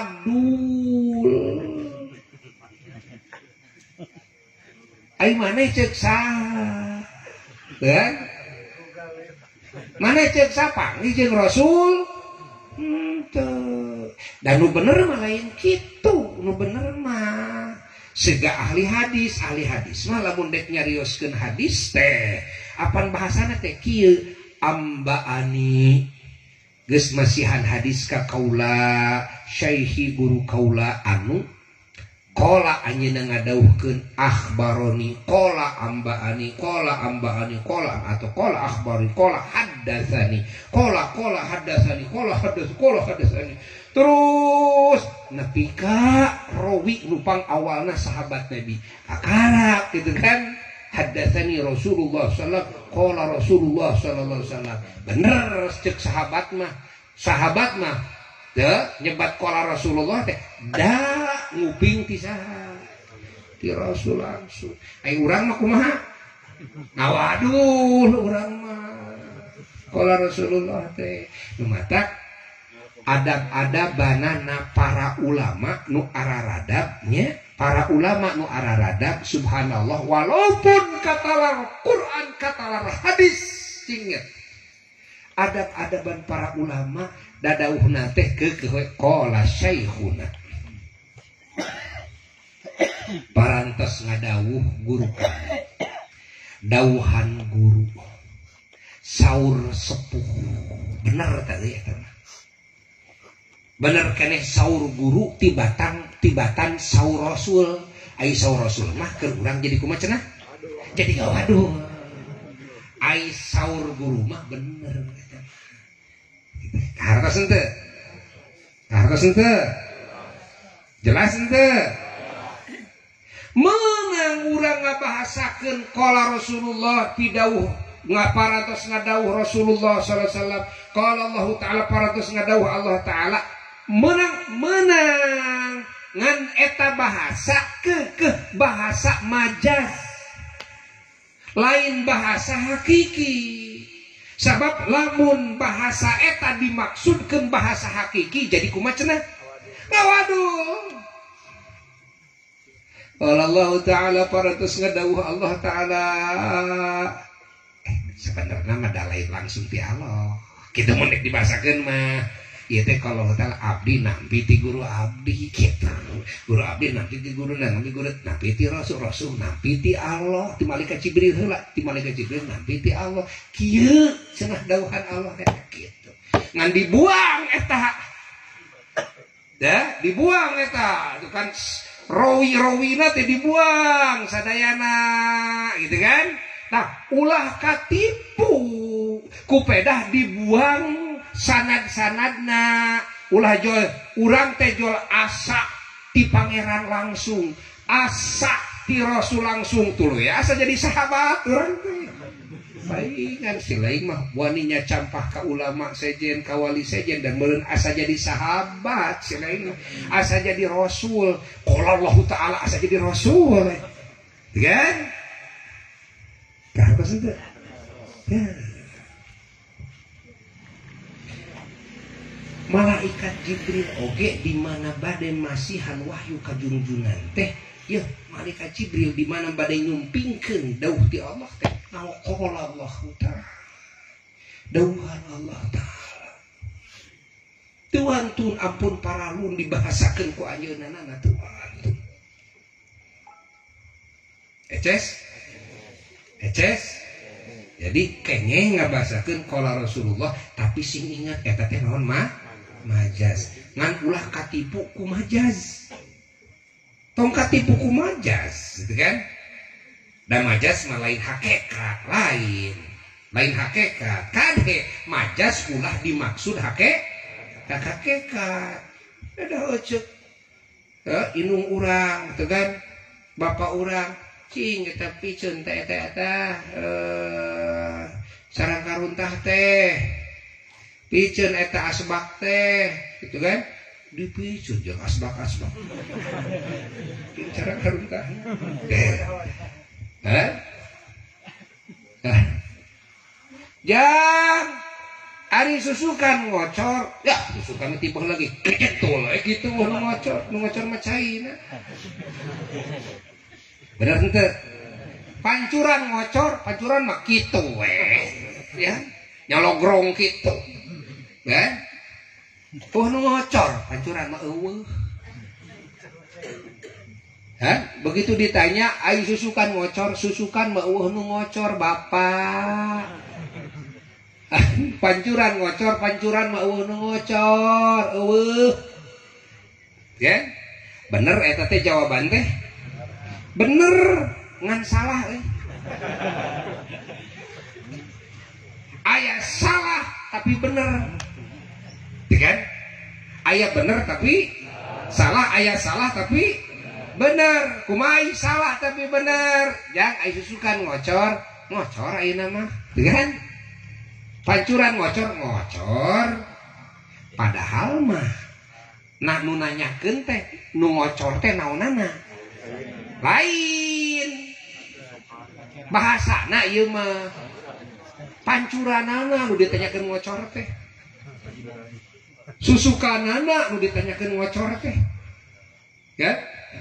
wadul ai maneh ceuk saha kan maneh ceuk sapanggih jeung Rasul henteu dan nu bener mah lain kitu nu bener mah sega ahli hadis ahli hadis mah lamun dek nyarioskeun hadis teh apan bahasana teh kieu ambaani geus masihan hadis ka kaula syaihi guru kaula anu qala anjeunna ngadawuhkeun akhbaroni qala ambaani qala ambaani qala atau qala akhbari qala haddatsani qala qala haddatsani qala haddatsani qala haddatsani terus nepi ka rawi nupang awalna sahabat Nabi akarak gitu kan haddatsani Rasulullah sallallahu alaihi wasallam qala Rasulullah sallallahu alaihi wasallam bener ceuk sahabat mah sahabat mah teu nyebat qala Rasulullah teh da nguping ti saha ti Rasul langsung ai urang mah kumaha ngawadul urang mah qala Rasulullah teh nu matak adab-adabanana para ulama nu araradabnya para ulama nu araradab subhanallah walaupun katalar Quran katalar hadis ingat adab-adaban para ulama dadauhna teh keukeun qala syaikhuna parantos ngadawuh guru kami dauhan guru saur sepuh bener tadi ya bener keneh saur guru tibatan tibatan saur Rasul ai saur Rasul mah keur urang jadi kumaha cenah jadi gawaduh ai saur guru mah bener hartos henteu hartos henteu jelas henteu meunang urang ngabahasakeun qala Rasulullah pidauh ngaparantos ngadauh Rasulullah sallallahu alaihi wasallam qala Allah taala parantos ngadauh Allah taala menang menang ngan eta bahasa ke ke bahasa majaz lain bahasa hakiki sabab lamun bahasa eta dimaksudkeun bahasa hakiki jadi kumaha cenah ngawaduh qala Allah taala parantos ngadauh Allah taala eh sebenarnya mah da lain langsung ti Allah kitu mun dibahasakeun mah ieu teh kalau hotel abdi nampi ti guru abdi kitu guru abdi nampi ti guru nampi guru nampi ti rasul rasul nampi ti Allah ti malaikat Jibril heula ti malaikat Jibril nampi ti Allah kieu cenah dawuhan Allah teh kitu ngan dibuang eta da dibuang eta itu kan rawi-rawina teh dibuang sadayana gitu kan nah ulah katipu kupedah dibuang sanad-sanadna ulah jol urang teh jol asa ti pangeran langsung asa ti Rasul langsung tuluy ya asa jadi sahabat urang teh palingan si lain mah waninya campah ka ulama sejen ka wali sejen dan meureun asa jadi sahabat si lain asa jadi Rasul qala Allah taala asa jadi Rasul kan ka henteu malaikat Jibril oge di mana bade masihan wahyu ka junjunan teh ya malaikat Jibril di mana bade nyumpingkeun dauh ti Allah teh naon qala Allah taala dauhan Allah taala Tuhan tun ampun paralun dibahasakeun ku anjeunna Tuhan eces eces jadi kengeh ngabahasakeun qala Rasulullah tapi sing ingat eta teh naon mah majaz ngan ulah katipu ku majaz tong katipu ku majaz gitu kan dan majaz mah lain hakikat lain lain hakikat kade majaz ulah dimaksud hakikat hakikat ada ojek eh, inung urang gitu kan bapak urang cing eta piceun teh eta eta eh sareng karuntah teh Piceun eta asbak teh gitu kan dipiceun jeung asbak-asbak cara karuntah hah jang ari susukan ngocor ya susukan tibah lagi ketul gitu nu ngocor nu ngocor mah caina bener henteu pancuran ngocor pancuran mah kitu we ya nyalogrong kitu kan oh nu ngocor pancuran mah eueuh hah begitu ditanya ai susukan ngocor susukan mah eueuh nu ngocor bapak pancuran ngocor pancuran mah eueuh nu ngocor eueuh ya bener eta teh jawaban teh bener ngan salah euy aya salah tapi bener kan aya bener tapi salah aya salah tapi bener kumai salah tapi bener jang ai susukan ngocor ngocor ayeuna mah kan pancuran ngocor ngocor padahal mah nak nu nanyakeun teh nu ngocor teh naonana lain bahasana ieu mah pancuranana nu ditanyakeun ngocor teh susukanana nu ditanyakeun ngocor teh ya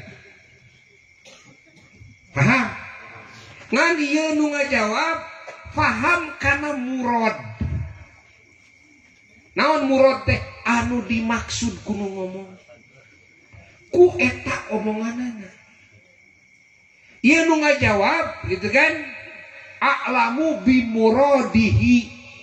paham ngan ieu nu ngajawab paham kana murad naon murad teh anu dimaksud kuno ngomong ku eta omonganana ieu nu ngajawab gitu kan a'lamu bi muradihi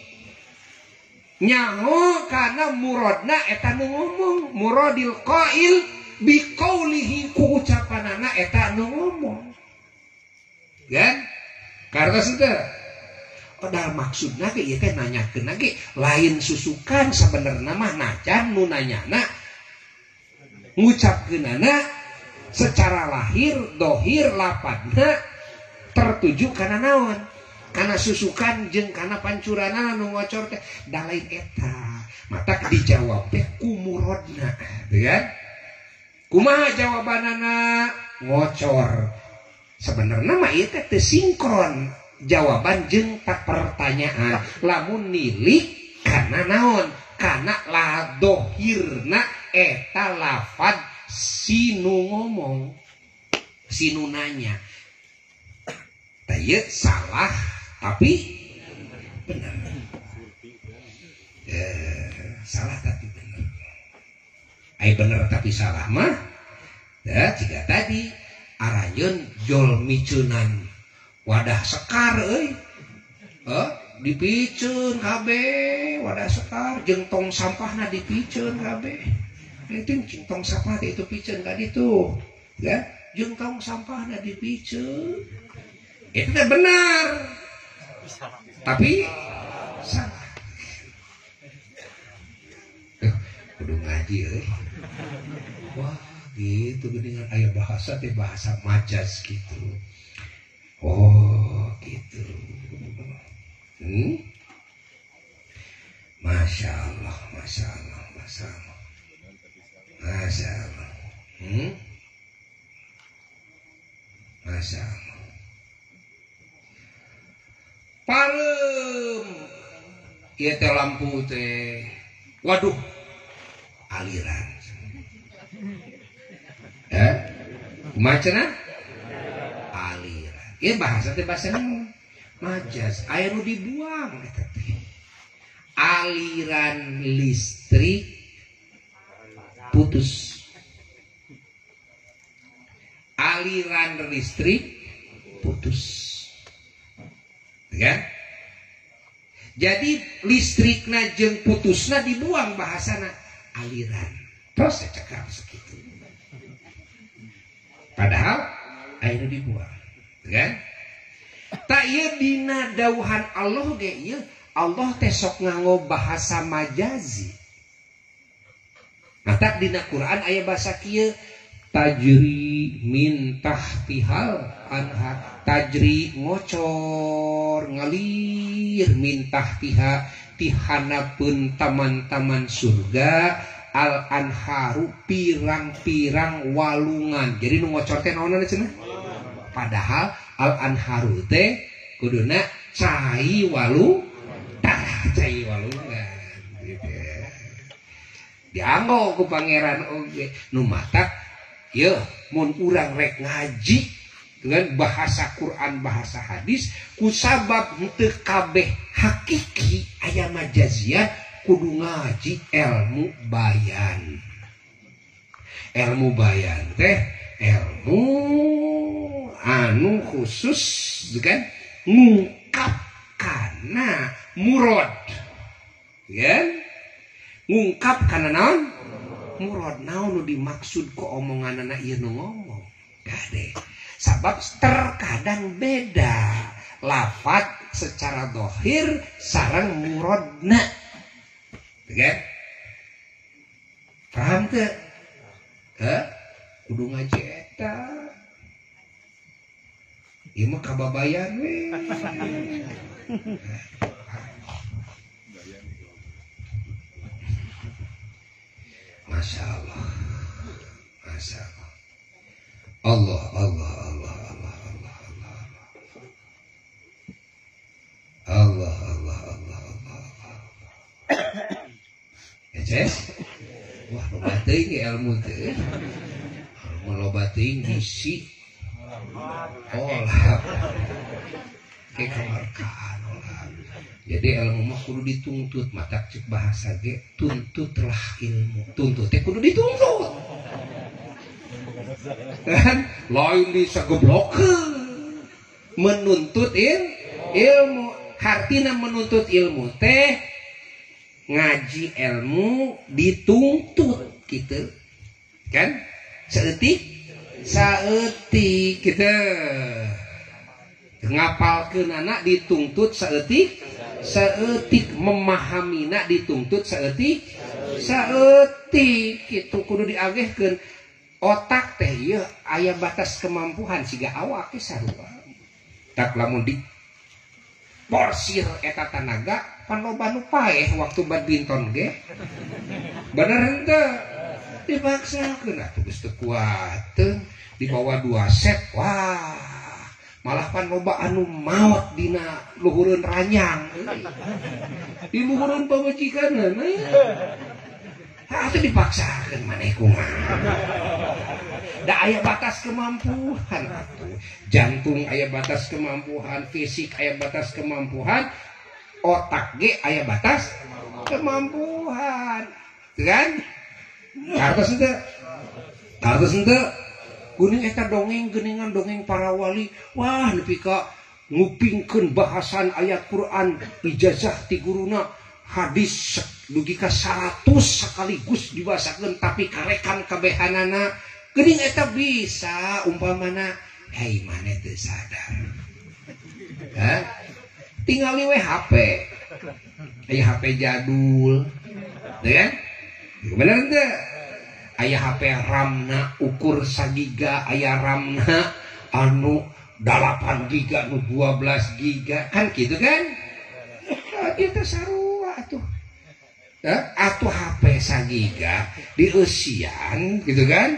nyaho kana muradna eta nu ngomong muradil qail bi qaulihi ku ucapanana eta nu ngomong kan karena sudah padahal maksudna ge ieu teh nanyakeun ge lain susukan sabenerna mah najan nu nanyana ngucapkeunana secara lahir dohir lapadna tertuju kana naon kana susukan jeung kana pancuranana nu ngocor teh da lain eta mata dijawab teh ku muradna kan kumaha jawabanana ngocor sebenarnya mah ieu teh teu sinkron jawaban jeung tak pertanyaan lamun nilik kana naon kana la dohirna eta lafad sinu ngomong sinu nanya tah ieu salah tapi benar eh, salah tapi benar ai benar tapi salah mah ya jika tadi arayeun jol micunan wadah sekar euy heuh dipiceun kabeh wadah sekar jeung tong sampahna dipiceun kabeh itu tong sampah itu piceun ka ditu ya jeung tong sampahna dipiceun itu teh benar tapi salah eh, kudu ngaji euy wah gitu dengan aya bahasa teh bahasa majaz gitu oh gitu hmm? Masya Allah Masya Allah Masya Allah Masya Allah hmm? Masya Allah parem ieu teh lampu teh waduh aliran eh kumaha cenah aliran ieu bahasa teh bahasa naon majaz aya nu dibuang eta teh aliran listrik putus aliran listrik putus ya jadi listrikna jeung putusna dibuang bahasana aliran terus cekap segitu padahal ayeuna dibuang kan tak ieu dina dawuhan Allah ge ieu Allah teh sok nganggo bahasa majazi matak dina Quran aya bahasa kieu tajri min tahtihal anhar tajri ngocor ngalir min tahtiha tihanapeun taman-taman surga al-anharu pirang-pirang walungan. Jadi nu ngocor teh naonna cenah? Padahal al-anharu teh kuduna cai walu tah cai walungan gitu. Dianggo ku pangeran oge nu matak yeuh mun urang rek ngaji dengan bahasa Quran bahasa hadis kusabab henteu kabeh hakiki aya majaziah kudu ngaji ilmu bayan. Ilmu bayan teh ilmu anu khusus kan ngungkap kana murad ya ngungkap kana naon murad naon nu dimaksud ku omonganna ieu nu ngomong gade sabab terkadang beda lafaz secara dohir sareng muradna kan paham teu heh kudu ngaji eta ieu mah kababayan we Masya Allah Masya Allah Allah Allah Allah Allah Allah Allah Allah Allah Allah Allah ya Ces wah loba teuing ilmu teh ilmu loba teuing gisi olah kayak kemarkaan olah jadi ilmu mah kudu dituntut mata cek bahasa ge tuntutlah ilmu tuntut teh kudu dituntut kan lain disageblokkeun menuntut il, ilmu hartina menuntut ilmu teh ngaji ilmu dituntut gitu kan saeutik saeutik kita ngapalkeun anak dituntut saeutik saeutik memahaminak dituntut saeutik saeutik kitu kudu diagehkeun otak teh ieu aya batas kemampuan siga awak teh sarua tak lamun di porsir eta tanaga pan loba nu paeh waktu badminton ge bener henteu dipaksakeun atuh geus teu kuat dibawa dua set wah malah pan loba anu maot dina luhureun ranyang di luhureun pamajikanna atuh dipaksakeun maneh kumaha da aya batas kemampuan atuh jantung aya batas kemampuan fisik aya batas kemampuan otak ge aya batas kemampuan kan kartos henteu kartos henteu geuning eta dongeng geuningan dongeng para wali wah nepi ka ngupingkeun bahasan ayat Quran ijazah ti guruna hadis dugi ka seratus sekaligus dibasakeun tapi karekan kabehanana geuning eta bisa umpamana hei maneh teu sadar ha tinggali we H P aya H P jadul teu kan bener teu aya H P RAM-na ukur sagiga aya RAM-na anu delapan giga nu dua belas giga kan gitu kan ieu teh sarua atuh atuh H P sagiga dieusian gitu kan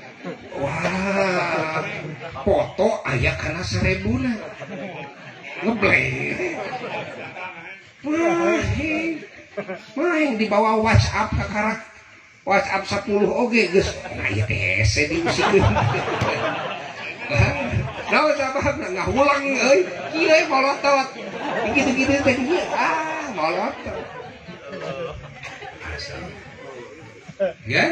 wah foto aya kana sarebuna ngebleng mahing mahing dibawa WhatsApp ka karak WhatsApp sepuluh oge geus nah ieu teh hese diusikeun naon sababna ngahulang euy kieu molotot kitu-kitu teh ieu ah molotot kan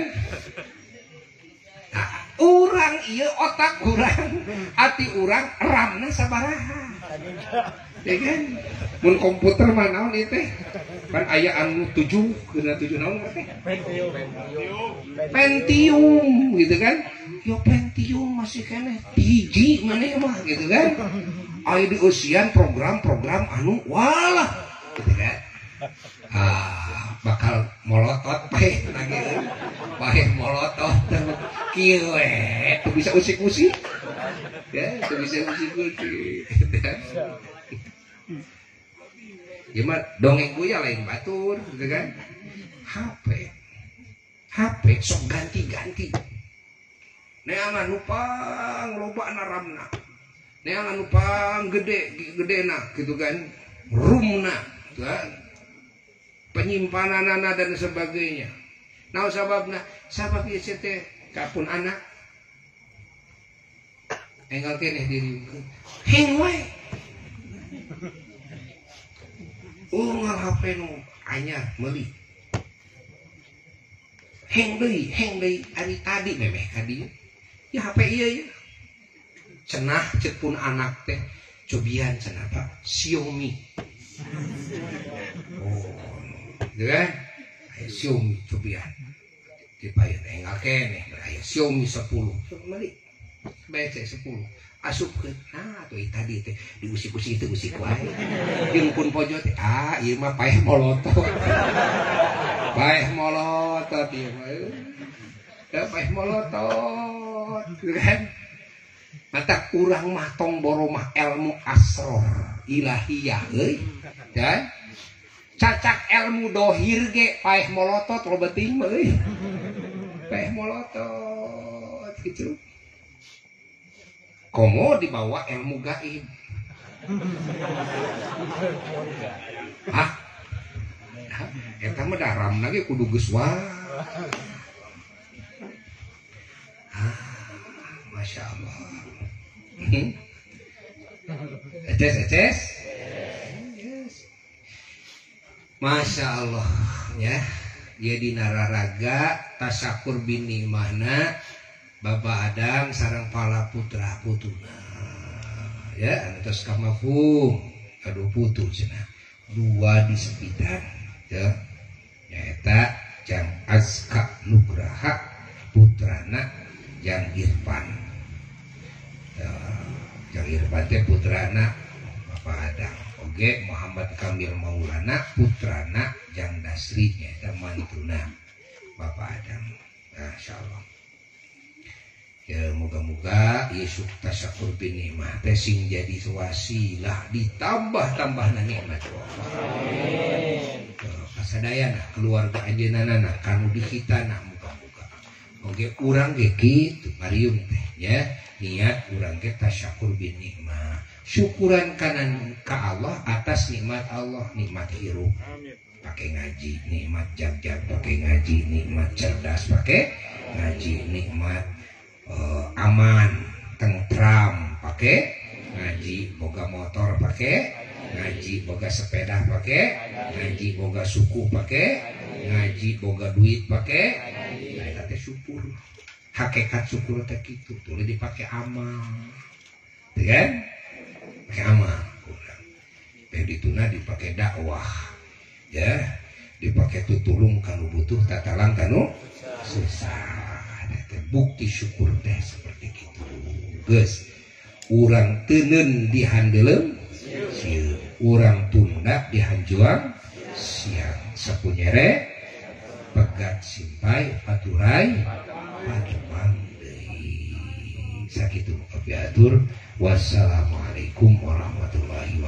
nah, urang ieu otak urang ati urang RAM-na sabaraha ya kan mun komputer mah naon ieu teh kan aya anu tujuh geuna tujuh naon teh Pentium Pentium gitu kan yo Pentium masih keneh hiji maneh mah gitu kan aya di usian program-program anu walah gitu kan ah bakal molotot paeh lagi paeh molotot kieu we teu bisa usik-usik ya teu bisa usik-usik Gimana dongeng gue ya lain batur gitu kan. H P H P sok ganti-ganti. Neangan nupang loba naramna. Neangan nupang gede gedena gitu kan. Rumna gitu kan. Penyimpananana dan sebagainya. Nah sababna sabab ieu teh kapun anak enggal keneh diri heng wae. Unggal H P nu anyar meuli. Heng deui, heng deui ari tadi memeh ka dieu. Ya H P ieu ya. Cenah ceuk pun anak teh cobian cenah Pak Xiaomi. Oh, gitu kan? Aya Xiaomi cobian. Dipayeun enggal keneh aya Xiaomi sepuluh. Meuli. B C sepuluh. Asupkeun. Nah, tuh tadi teh diusik-usik teh usik wae. Jeung pun pojo teh ah ieu mah paeh molotot. Paeh molotot ieu mah. Ya paeh molotot, gitu kan? Mata urang mah tong boro mah ilmu asror ilahiyah euy. Ya. Cacak ilmu dohir ge paeh molotot lo beuting mah euy. Paeh molotot gitu. Komo dibawa ilmu gaib. Hah? Eta mah daramna ge kudu geus wah. Ah, Masya Allah. Eces, eces. Masya Allah ya. Dia di nararaga tasakur bini mahna Bapak Adam sareng pala putra putuna ya atas kamafum kado putu cenah dua di sepitan ya nyata Jang Azka Nugraha putrana Jang Irfan ya, Jang Irfan teh putrana Bapak Adam oge Muhammad Kamil Maulana putrana Jang Dasri nyata mantuna Bapak Adam insyaallah. Ya moga-moga Yesus tasakur bin nikmah teh sing jadi wasilah ditambah-tambahna nikmat Allah. Amin. Kasadayana keluarga ajeunana kanu dihitana moga-moga. Oge urang ge kitu Marium teh ya niat urang ge tasakur bin nikmah. Syukuran kanan ka Allah atas nikmat Allah, nikmat hirup. Pakai ngaji, nikmat jag-jag pakai ngaji, nikmat cerdas pakai ngaji, nikmat Uh, aman, tentram pakai ngaji, boga motor pakai ngaji, boga sepeda pakai ngaji, boga suku pakai ngaji, boga duit pakai ngaji. Nah, teh syukur. Hakikat syukur teh kitu, tuluy dipakai amal. Tuh kan? Pakai amal. Teh dituna dipakai dakwah. Ya, dipakai tutulung kanu butuh, tatalang kanu susah. Bukti syukur teh seperti itu geus urang teuneun dihandelem sieun urang tunda dihanjuang siang sapunyere pegat simpai paturai paduang deui sakitu atur wassalamualaikum warahmatullahi